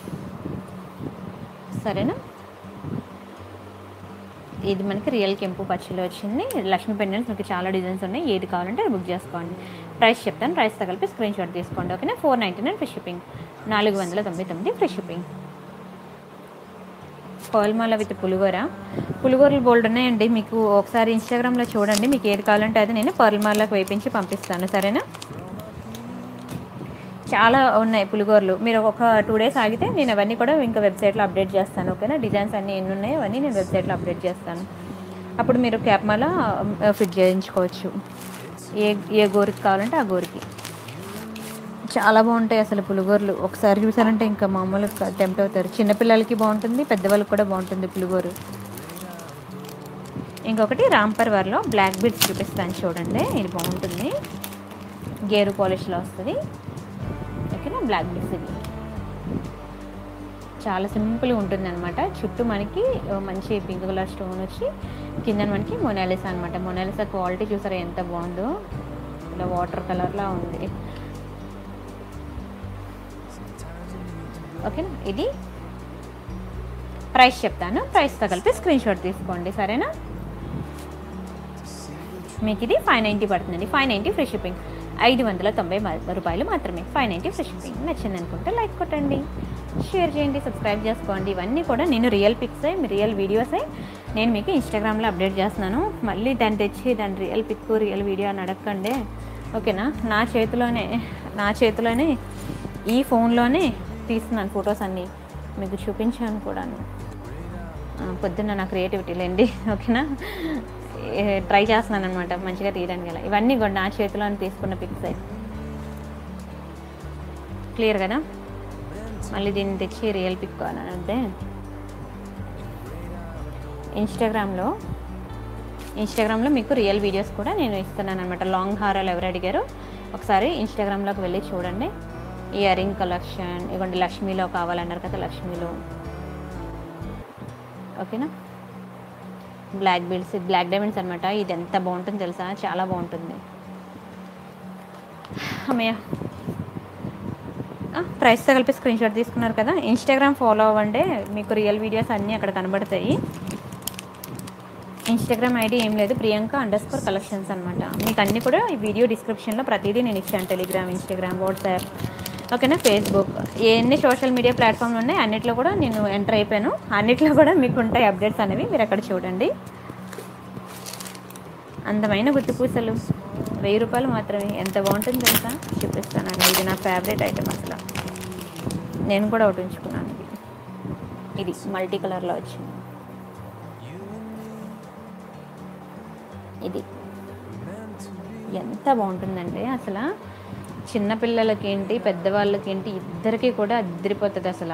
సరేనా. ఇది మనకి రియల్ కెంపు పచ్చిలో వచ్చింది. లక్ష్మీ పెండెంట్స్ మీకు చాలా డిజైన్స్ ఉన్నాయి. ఏది కావాలంటే అది బుక్ చేసుకోండి. ప్రైస్ చెప్తాను, ప్రైస్తో కలిపి స్క్రీన్ షాట్ తీసుకోండి. ఓకేనా. 499 ఫ్రీ షిప్పింగ్, 499 ఫ్రీ షిప్పింగ్. పర్ల్మాల విత్ పులిగోరలు బోల్డ్ ఉన్నాయండి. మీకు ఒకసారి ఇన్స్టాగ్రామ్లో చూడండి, మీకు ఏది కావాలంటే అది నేను పర్ల్మాలకు వేయించి పంపిస్తాను. సరేనా. చాలా ఉన్నాయి పులిగోరలు. మీరు ఒక 2 days ఆగితే నేను అవన్నీ కూడా ఇంకా వెబ్సైట్లో అప్డేట్ చేస్తాను. ఓకేనా. డిజైన్స్ అన్నీ ఎన్ని ఉన్నాయో అవన్నీ నేను వెబ్సైట్లో అప్డేట్ చేస్తాను. అప్పుడు మీరు క్యాప్ మాల ఫిట్ చేయించుకోవచ్చు. ఏ గోరికి కావాలంటే ఆ గోరికి. చాలా బాగుంటాయి అసలు పులిగోరలు. ఒకసారి చూసారంటే ఇంకా మామూలుగా టెంప్ట్ అవుతారు. చిన్నపిల్లలకి బాగుంటుంది, పెద్దవాళ్ళకి కూడా బాగుంటుంది పులిగోరు. ఇంకొకటి రాంపర్ వారిలో బ్లాక్ బీడ్స్ చూపిస్తాను చూడండి. ఇది బాగుంటుంది, గేరు పాలిష్లో వస్తుంది. ఓకేనా. బ్లాక్ బీడ్స్ ఇది చాలా సింపుల్గా ఉంటుంది అనమాట. చుట్టూ మనకి మంచి పింక్ కలర్ స్టోన్ వచ్చి కింద మనకి మొనాలిసా అనమాట. మొనాలిసా క్వాలిటీ చూసారా ఎంత బాగుందో, ఇలా వాటర్ కలర్లా ఉంది. ఓకేనా. ఇది ప్రైస్ చెప్తాను, ప్రైస్తో కలిపి స్క్రీన్ షాట్ తీసుకోండి. సరేనా. మీకు ఇది 590 పడుతుందండి. 590 ఫ్రీ షిప్పింగ్, 590 రూపాయలు మాత్రమే. 590 ఫ్రీ షిప్పింగ్. నచ్చింది అనుకుంటే లైక్ కొట్టండి, షేర్ చేయండి, సబ్స్క్రైబ్ చేసుకోండి. ఇవన్నీ కూడా నేను రియల్ పిక్స్ రియల్ వీడియోస్ నేను మీకు ఇన్స్టాగ్రామ్లో అప్డేట్ చేస్తున్నాను. మళ్ళీ దాన్ని తెచ్చి దాని రియల్ పిక్ రియల్ వీడియో అని అడగండి. ఓకేనా. నా చేతిలోనే ఈ ఫోన్లోనే తీస్తున్నాను ఫొటోస్ అన్నీ, మీకు చూపించాను కూడా. పొద్దున్న నా క్రియేటివిటీ లేండి. ఓకేనా. ట్రై చేస్తున్నాను అనమాట మంచిగా తీయడానికి. అలా ఇవన్నీ కూడా నా చేతిలో తీసుకున్న పిక్స్ క్లియర్ కదా. మళ్ళీ దీన్ని తెచ్చి రియల్ పిక్ కావాలంటే ఇన్స్టాగ్రామ్లో మీకు రియల్ వీడియోస్ కూడా నేను ఇస్తున్నాను అనమాట. లాంగ్ హారాలు ఎవరు అడిగారో ఒకసారి ఇన్స్టాగ్రామ్లోకి వెళ్ళి చూడండి. ఇయర్ రింగ్ కలెక్షన్ ఇవ్వండి. లక్ష్మీలో కావాలన్నారు కదా, లక్ష్మీలో. ఓకేనా. బ్లాక్ బీడ్స్, బ్లాక్ డైమండ్స్ అనమాట. ఇది ఎంత బాగుంటుంది తెలుసా, చాలా బాగుంటుంది. అమ్మయ్య. ప్రైస్తో కలిపి స్క్రీన్ షాట్ తీసుకున్నారు కదా. ఇన్స్టాగ్రామ్ ఫాలో అవ్వండి, మీకు రియల్ వీడియోస్ అన్నీ అక్కడ కనబడతాయి. ఇన్స్టాగ్రామ్ ఐడి ఏం లేదు, Priyanka_collections అనమాట. మీకు అన్నీ కూడా ఈ వీడియో డిస్క్రిప్షన్లో ప్రతిదీ నేను ఇచ్చాను. టెలిగ్రామ్, ఇన్స్టాగ్రామ్, వాట్సాప్, ఓకేనా, ఫేస్బుక్, ఎన్ని సోషల్ మీడియా ప్లాట్ఫామ్లు ఉన్నాయి అన్నిట్లో కూడా నేను ఎంటర్ అయిపోయాను. అన్నిట్లో కూడా మీకు ఉంటాయి అప్డేట్స్ అనేవి, మీరు అక్కడ చూడండి. అందమైన గుత్తి పూసలు 1000 రూపాయలు మాత్రమే. ఎంత బాగుంటుంది తెలుసా, చూపిస్తానండి. ఇది నా ఫేవరెట్ ఐటమ్ అసలు. నేను కూడా ఒకటి ఉంచుకున్నాను. ఇది మల్టీ కలర్లో వచ్చింది. ఇది ఎంత బాగుంటుందంటే అసలు చిన్నపిల్లలకి ఏంటి పెద్దవాళ్ళకి ఏంటి ఇద్దరికి కూడా అద్దరిపోతుంది అసలు.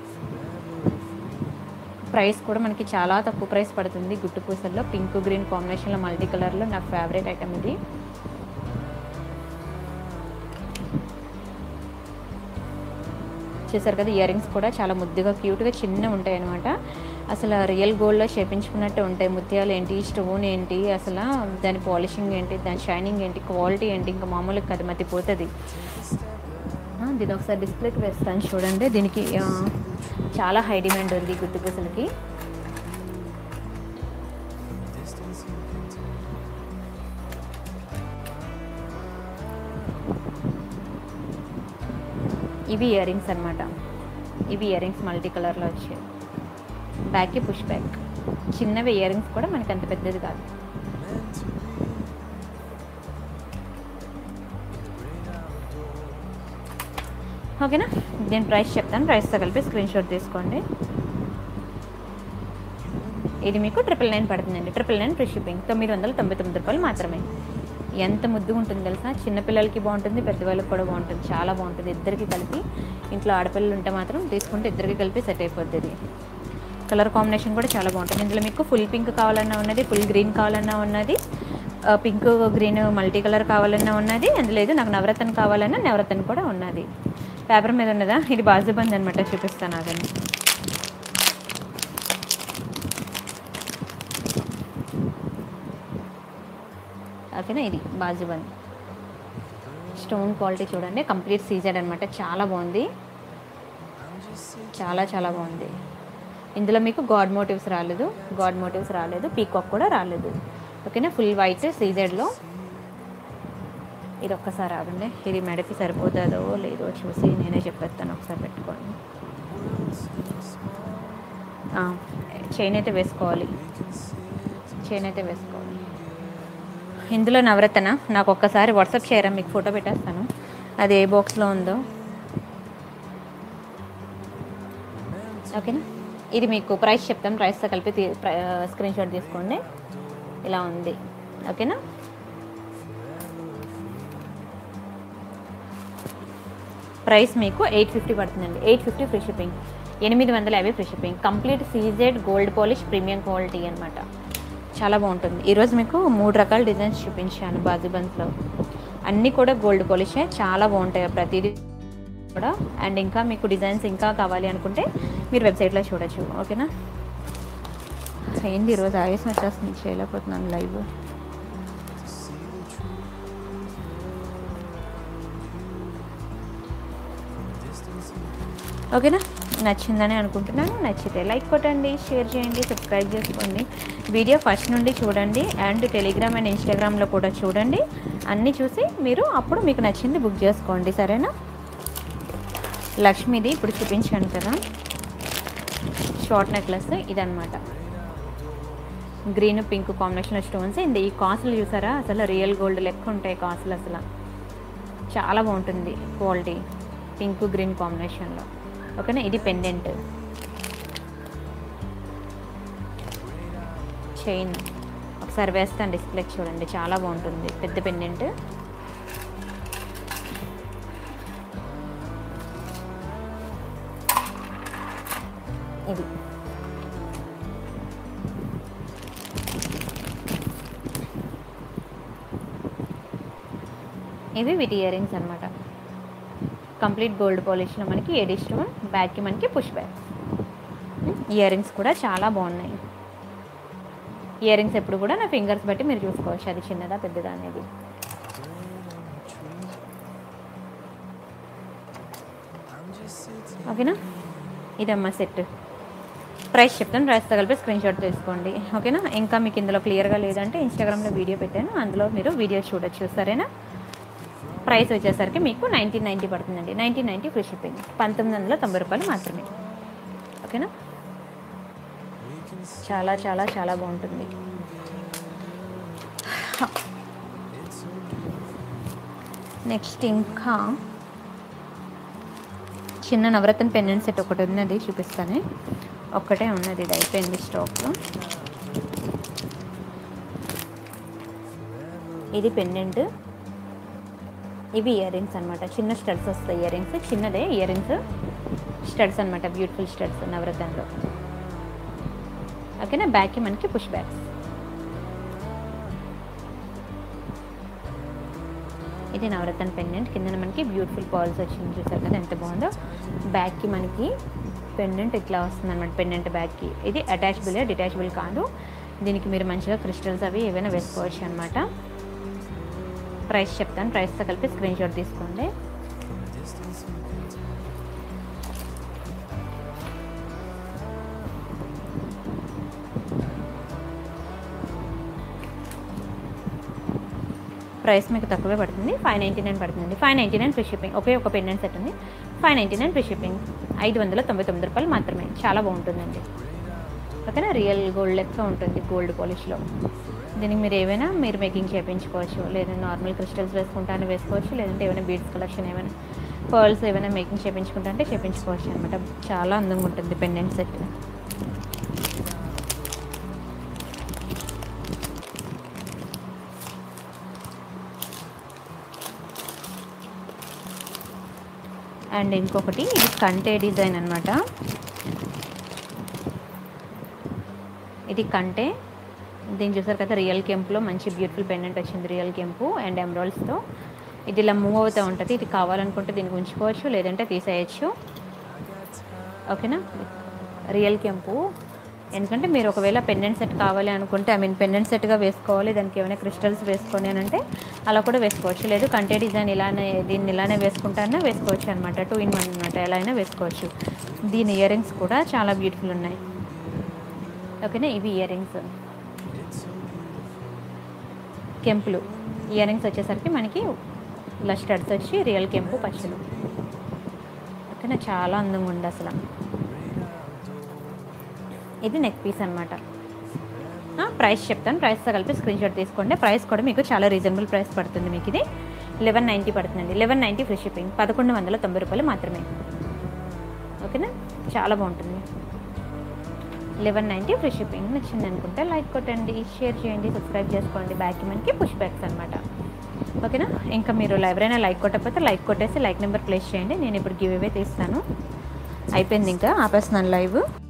ప్రైస్ కూడా మనకి చాలా తక్కువ ప్రైస్ పడుతుంది. గుట్టు పూసల్లో పింక్ గ్రీన్ కాంబినేషన్లో మల్టీ కలర్లో నా ఫేవరెట్ ఐటమ్ ఇది. చూసారు కదా. ఇయర్ రింగ్స్ కూడా చాలా ముద్దుగా క్యూట్గా చిన్న ఉంటాయి అనమాట. అసలు రియల్ గోల్డ్లో చేపించుకున్నట్టు ఉంటాయి. ముత్యాలు ఏంటి, స్టోన్ ఏంటి, అసలు దాని పాలిషింగ్ ఏంటి, దాని షైనింగ్ ఏంటి, క్వాలిటీ ఏంటి, ఇంకా మామూలుగా కదా మతిపోతుంది. దీని ఒకసారి డిస్ప్లేకి వేస్తాను చూడండి. దీనికి చాలా హై డిమాండ్ ఉంది గుత్తి పూసలకి. ఇవి ఇయర్ రింగ్స్ అనమాట. ఇవి ఇయర్ రింగ్స్ మల్టీ కలర్లో వచ్చాయి. బ్యాక్కి పుష్ బ్యాక్. చిన్నవి ఇయర్ రింగ్స్ కూడా మనకి అంత పెద్దది కాదు. ఓకేనా. దీని ప్రైస్ చెప్తాను, ప్రైస్తో కలిపి స్క్రీన్ షాట్ తీసుకోండి. ఇది మీకు 999 పడుతుందండి. 999 ఫ్రీ షిప్పింగ్, 999 రూపాయలు మాత్రమే. ఎంత ముద్దుగా ఉంటుంది తెలుసా, చిన్నపిల్లలకి బాగుంటుంది, పెద్దవాళ్ళకి కూడా బాగుంటుంది, చాలా బాగుంటుంది. ఇద్దరికి కలిపి ఇంట్లో ఆడపిల్లలు ఉంటే మాత్రం తీసుకుంటే ఇద్దరికి కలిపి సెట్ అయిపోతుంది. కలర్ కాంబినేషన్ కూడా చాలా బాగుంటుంది. ఇందులో మీకు ఫుల్ పింక్ కావాలన్నా ఉన్నది, ఫుల్ గ్రీన్ కావాలన్నా ఉన్నది, పింక్ గ్రీన్ మల్టీ కలర్ కావాలన్నా ఉన్నది. అందులో ఏదో నాకు నవరత్న కావాలన్నా నవరత్న కూడా ఉన్నది. పేపర్ మీద ఉన్నదా, ఇది బాజుబంద్ అనమాట, చూపిస్తాను అదండి. ఓకేనా, ఇది బాజుబంద్. స్టోన్ క్వాలిటీ చూడండి, కంప్లీట్ సీజెడ్ అనమాట, చాలా బాగుంది, చాలా చాలా బాగుంది. ఇందులో మీకు గాడ్ మోటివ్స్ రాలేదు, పీకాక్ కూడా రాలేదు. ఓకేనా, ఫుల్ వైట్ సీజెడ్లో. ఇది ఒక్కసారి ఆగండి, ఇది మెడకి సరిపోతుందో లేదో చూసి నేనే చెప్పేస్తాను, ఒకసారి పెట్టుకోండి. చైన్ అయితే వేసుకోవాలి. ఇందులో నవరత్న నాకు ఒక్కసారి వాట్సాప్ చేయరా, మీకు ఫోటో పెట్టేస్తాను, అది ఏ బాక్స్లో ఉందో. ఓకేనా, ఇది మీకు ప్రైస్ చెప్తాను, ప్రైస్తో కలిపి స్క్రీన్ షాట్ తీసుకోండి. ఇలా ఉంది. ఓకేనా, ప్రైస్ మీకు 850 పడుతుందండి. 850 free shipping, 850 free shipping. Complete CZ gold polish premium quality అనమాట, చాలా బాగుంటుంది. ఈరోజు మీకు 3 రకాల డిజైన్స్ చూపించాను బాజుబంద్స్లో, అన్నీ కూడా గోల్డ్ పాలిషే, చాలా బాగుంటాయి ప్రతిదీ కూడా. అండ్ ఇంకా మీకు డిజైన్స్ ఇంకా కావాలి అనుకుంటే మీరు వెబ్సైట్లో చూడొచ్చు. ఓకేనా, ఏంది ఈరోజు ఆవేశం వచ్చేస్తుంది, చేయలేకపోతున్నాను లైవ్. ఓకేనా, నచ్చిందని అనుకుంటున్నాను. నచ్చితే లైక్ కొట్టండి, షేర్ చేయండి, సబ్స్క్రైబ్ చేసుకోండి. వీడియో ఫస్ట్ నుండి చూడండి, అండ్ టెలిగ్రామ్ అండ్ ఇన్స్టాగ్రామ్లో కూడా చూడండి. అన్నీ చూసి మీరు అప్పుడు మీకు నచ్చింది బుక్ చేసుకోండి, సరేనా. లక్ష్మీది ఇప్పుడు చూపించాను కదా, షార్ట్ నెక్లెస్ ఇదనమాట, గ్రీన్ పింక్ కాంబినేషన్లో స్టోన్స్. ఈ కాసులు చూసారా, అసలు రియల్ గోల్డ్ లెక్క ఉంటాయి కాసులు, అసలు చాలా బాగుంటుంది క్వాలిటీ, పింక్ గ్రీన్ కాంబినేషన్లో. ఓకేనా, ఇది పెండెంట్ చైన్, ఒకసారి వేస్తాను డిస్ప్లే చూడండి, చాలా బాగుంటుంది, పెద్ద పెండెంట్. ఇది ఇవి వీటి ఇయర్ రింగ్స్ అనమాట, కంప్లీట్ గోల్డ్ పాలిష్లో మనకి ఏడి స్టోన్, బ్యాక్కి మనకి పుష్ బ్యాక్. ఇయర్ రింగ్స్ కూడా చాలా బాగున్నాయి. ఇయర్ రింగ్స్ ఎప్పుడు కూడా నా ఫింగర్స్ బట్టి మీరు చూసుకోవచ్చు, అది చిన్నదా పెద్దదా అనేది. ఓకేనా, ఇదమ్మా సెట్. ప్రైస్ చెప్తాను, ప్రైస్తో కలిపి స్క్రీన్ షాట్ తీసుకోండి. ఓకేనా, ఇంకా మీకు ఇందులో క్లియర్గా లేదంటే ఇన్స్టాగ్రామ్లో వీడియో పెట్టాను, అందులో మీరు వీడియో చూడొచ్చు, సరేనా. ప్రైస్ వచ్చేసరికి మీకు 1990 పడుతుందండి, 1990 ఫ్రీ షిప్పింగ్, 1990 రూపాయలు మాత్రమే. ఓకేనా, చాలా చాలా చాలా బాగుంటుంది. నెక్స్ట్ ఇంకా చిన్న నవరత్న పెండెంట్ సెట్ ఒకటి ఉన్నది, చూపిస్తాను. ఒక్కటే ఉన్నది, ఇది అయిపోయింది స్టాక్లో. ఇది పెండెంట్, ఇవి ఇయర్ రింగ్స్ అనమాట, చిన్న స్టడ్స్ వస్తాయి, ఇయర్ రింగ్స్ చిన్నదే, ఇయర్ రింగ్స్ స్టడ్స్ అనమాట, బ్యూటిఫుల్ స్టడ్స్ నవరత్నంలో. ఓకేనా, బ్యాక్కి మనకి పుష్ బ్యాక్స్. ఇది నవరత్న పెండెంట్, కింద మనకి బ్యూటిఫుల్ పర్ల్స్ వచ్చింది, చూసారు కదా ఎంత బాగుందో. బ్యాక్కి మనకి పెండెంట్ ఇట్లా వస్తుంది అనమాట, పెండెంట్ బ్యాక్కి. ఇది అటాచబుల్, డిటాచబుల్ కాదు, దీనికి మీరు మంచిగా క్రిస్టల్స్ అవి ఏవైనా వేసుకోవచ్చు అనమాట. ప్రైస్ చెప్తాను, ప్రైస్తో కలిపి స్క్రీన్ షాట్ తీసుకోండి. ప్రైస్ మీకు తక్కువే పడుతుంది, 599 పడుతుంది, 599 ఫ్రీ షిప్పింగ్. ఒకే ఒక పెండెంట్ సెట్ ఉంది, 599 ఫ్రీ షిప్పింగ్, 599 రూపాయలు మాత్రమే, చాలా బాగుంటుందండి. ఓకేనా, రియల్ గోల్డ్ లెక్క ఉంటుంది, గోల్డ్ పాలిష్లో. దీనికి మీరు ఏమైనా మీరు మేకింగ్ చేయించుకోవచ్చు, లేదా నార్మల్ క్రిస్టల్స్ వేసుకుంటానే వేసుకోవచ్చు, లేదంటే ఏమైనా బీడ్స్ కలెక్షన్ ఏమైనా పర్ల్స్ ఏమైనా మేకింగ్ చేయించుకుంటా అంటే చేయించుకోవచ్చు అనమాట. చాలా అందంగా ఉంటుంది పెండెంట్ సెట్. అండ్ ఇంకొకటి ఇది కంటే డిజైన్ అనమాట. ఇది కంటే, దీన్ని చూసారు కదా, రియల్ కెంపులో మంచి బ్యూటిఫుల్ పెండెంట్ వచ్చింది, రియల్ కెంపు అండ్ ఎమరాల్డ్స్తో. ఇది ఇలా మూవ్ అవుతూ ఉంటుంది. ఇది కావాలనుకుంటే దీనికి ఉంచుకోవచ్చు, లేదంటే తీసేయచ్చు. ఓకేనా, రియల్ కెంపు. ఎందుకంటే మీరు ఒకవేళ పెండెంట్ సెట్ కావాలి అనుకుంటే, పెండెంట్ సెట్గా వేసుకోవాలి, దానికి ఏమైనా క్రిస్టల్స్ వేసుకొని అని అంటే అలా కూడా వేసుకోవచ్చు. లేదు కంటే డిజైన్ ఇలానే, దీన్ని ఇలానే వేసుకుంటానో వేసుకోవచ్చు అనమాట. 2 in 1 అనమాట, ఎలా అయినా వేసుకోవచ్చు. దీని ఇయర్ రింగ్స్ కూడా చాలా బ్యూటిఫుల్ ఉన్నాయి. ఓకేనా, ఇవి ఇయర్ రింగ్స్, కెంపులు. ఇయర్ రింగ్స్ వచ్చేసరికి మనకి ఇలా స్టడ్స్ వచ్చి రియల్ కెంపు పచ్చలు. ఓకేనా, చాలా అందంగా ఉంది అసలు. ఇది నెక్ పీస్ అనమాట. ప్రైస్ చెప్తాను, ప్రైస్తో కలిపి స్క్రీన్ షాట్ తీసుకోండి. ప్రైస్ కూడా మీకు చాలా రీజనబుల్ ప్రైస్ పడుతుంది. మీకు ఇది 1190 పడుతుందండి. 1190 ఫ్రీ షిప్పింగ్, 1190 రూపాయలు మాత్రమే. ఓకేనా, చాలా బాగుంటుంది. 1190 ఫ్రీ షిప్పింగ్. నచ్చింది అనుకుంటే లైక్ కొట్టండి, షేర్ చేయండి, సబ్స్క్రైబ్ చేసుకోండి. బ్యాక్కి మనకి పుష్ బ్యాక్స్ అనమాట. ఓకేనా, ఇంకా మీరు ఎవరైనా లైక్ కొట్టకపోతే లైక్ కొట్టేసి లైక్ నెంబర్ ప్లేస్ చేయండి. నేను ఇప్పుడు గివ్ అవే తీస్తాను. అయిపోయింది, ఇంకా ఆపేస్తున్నాను లైవ్.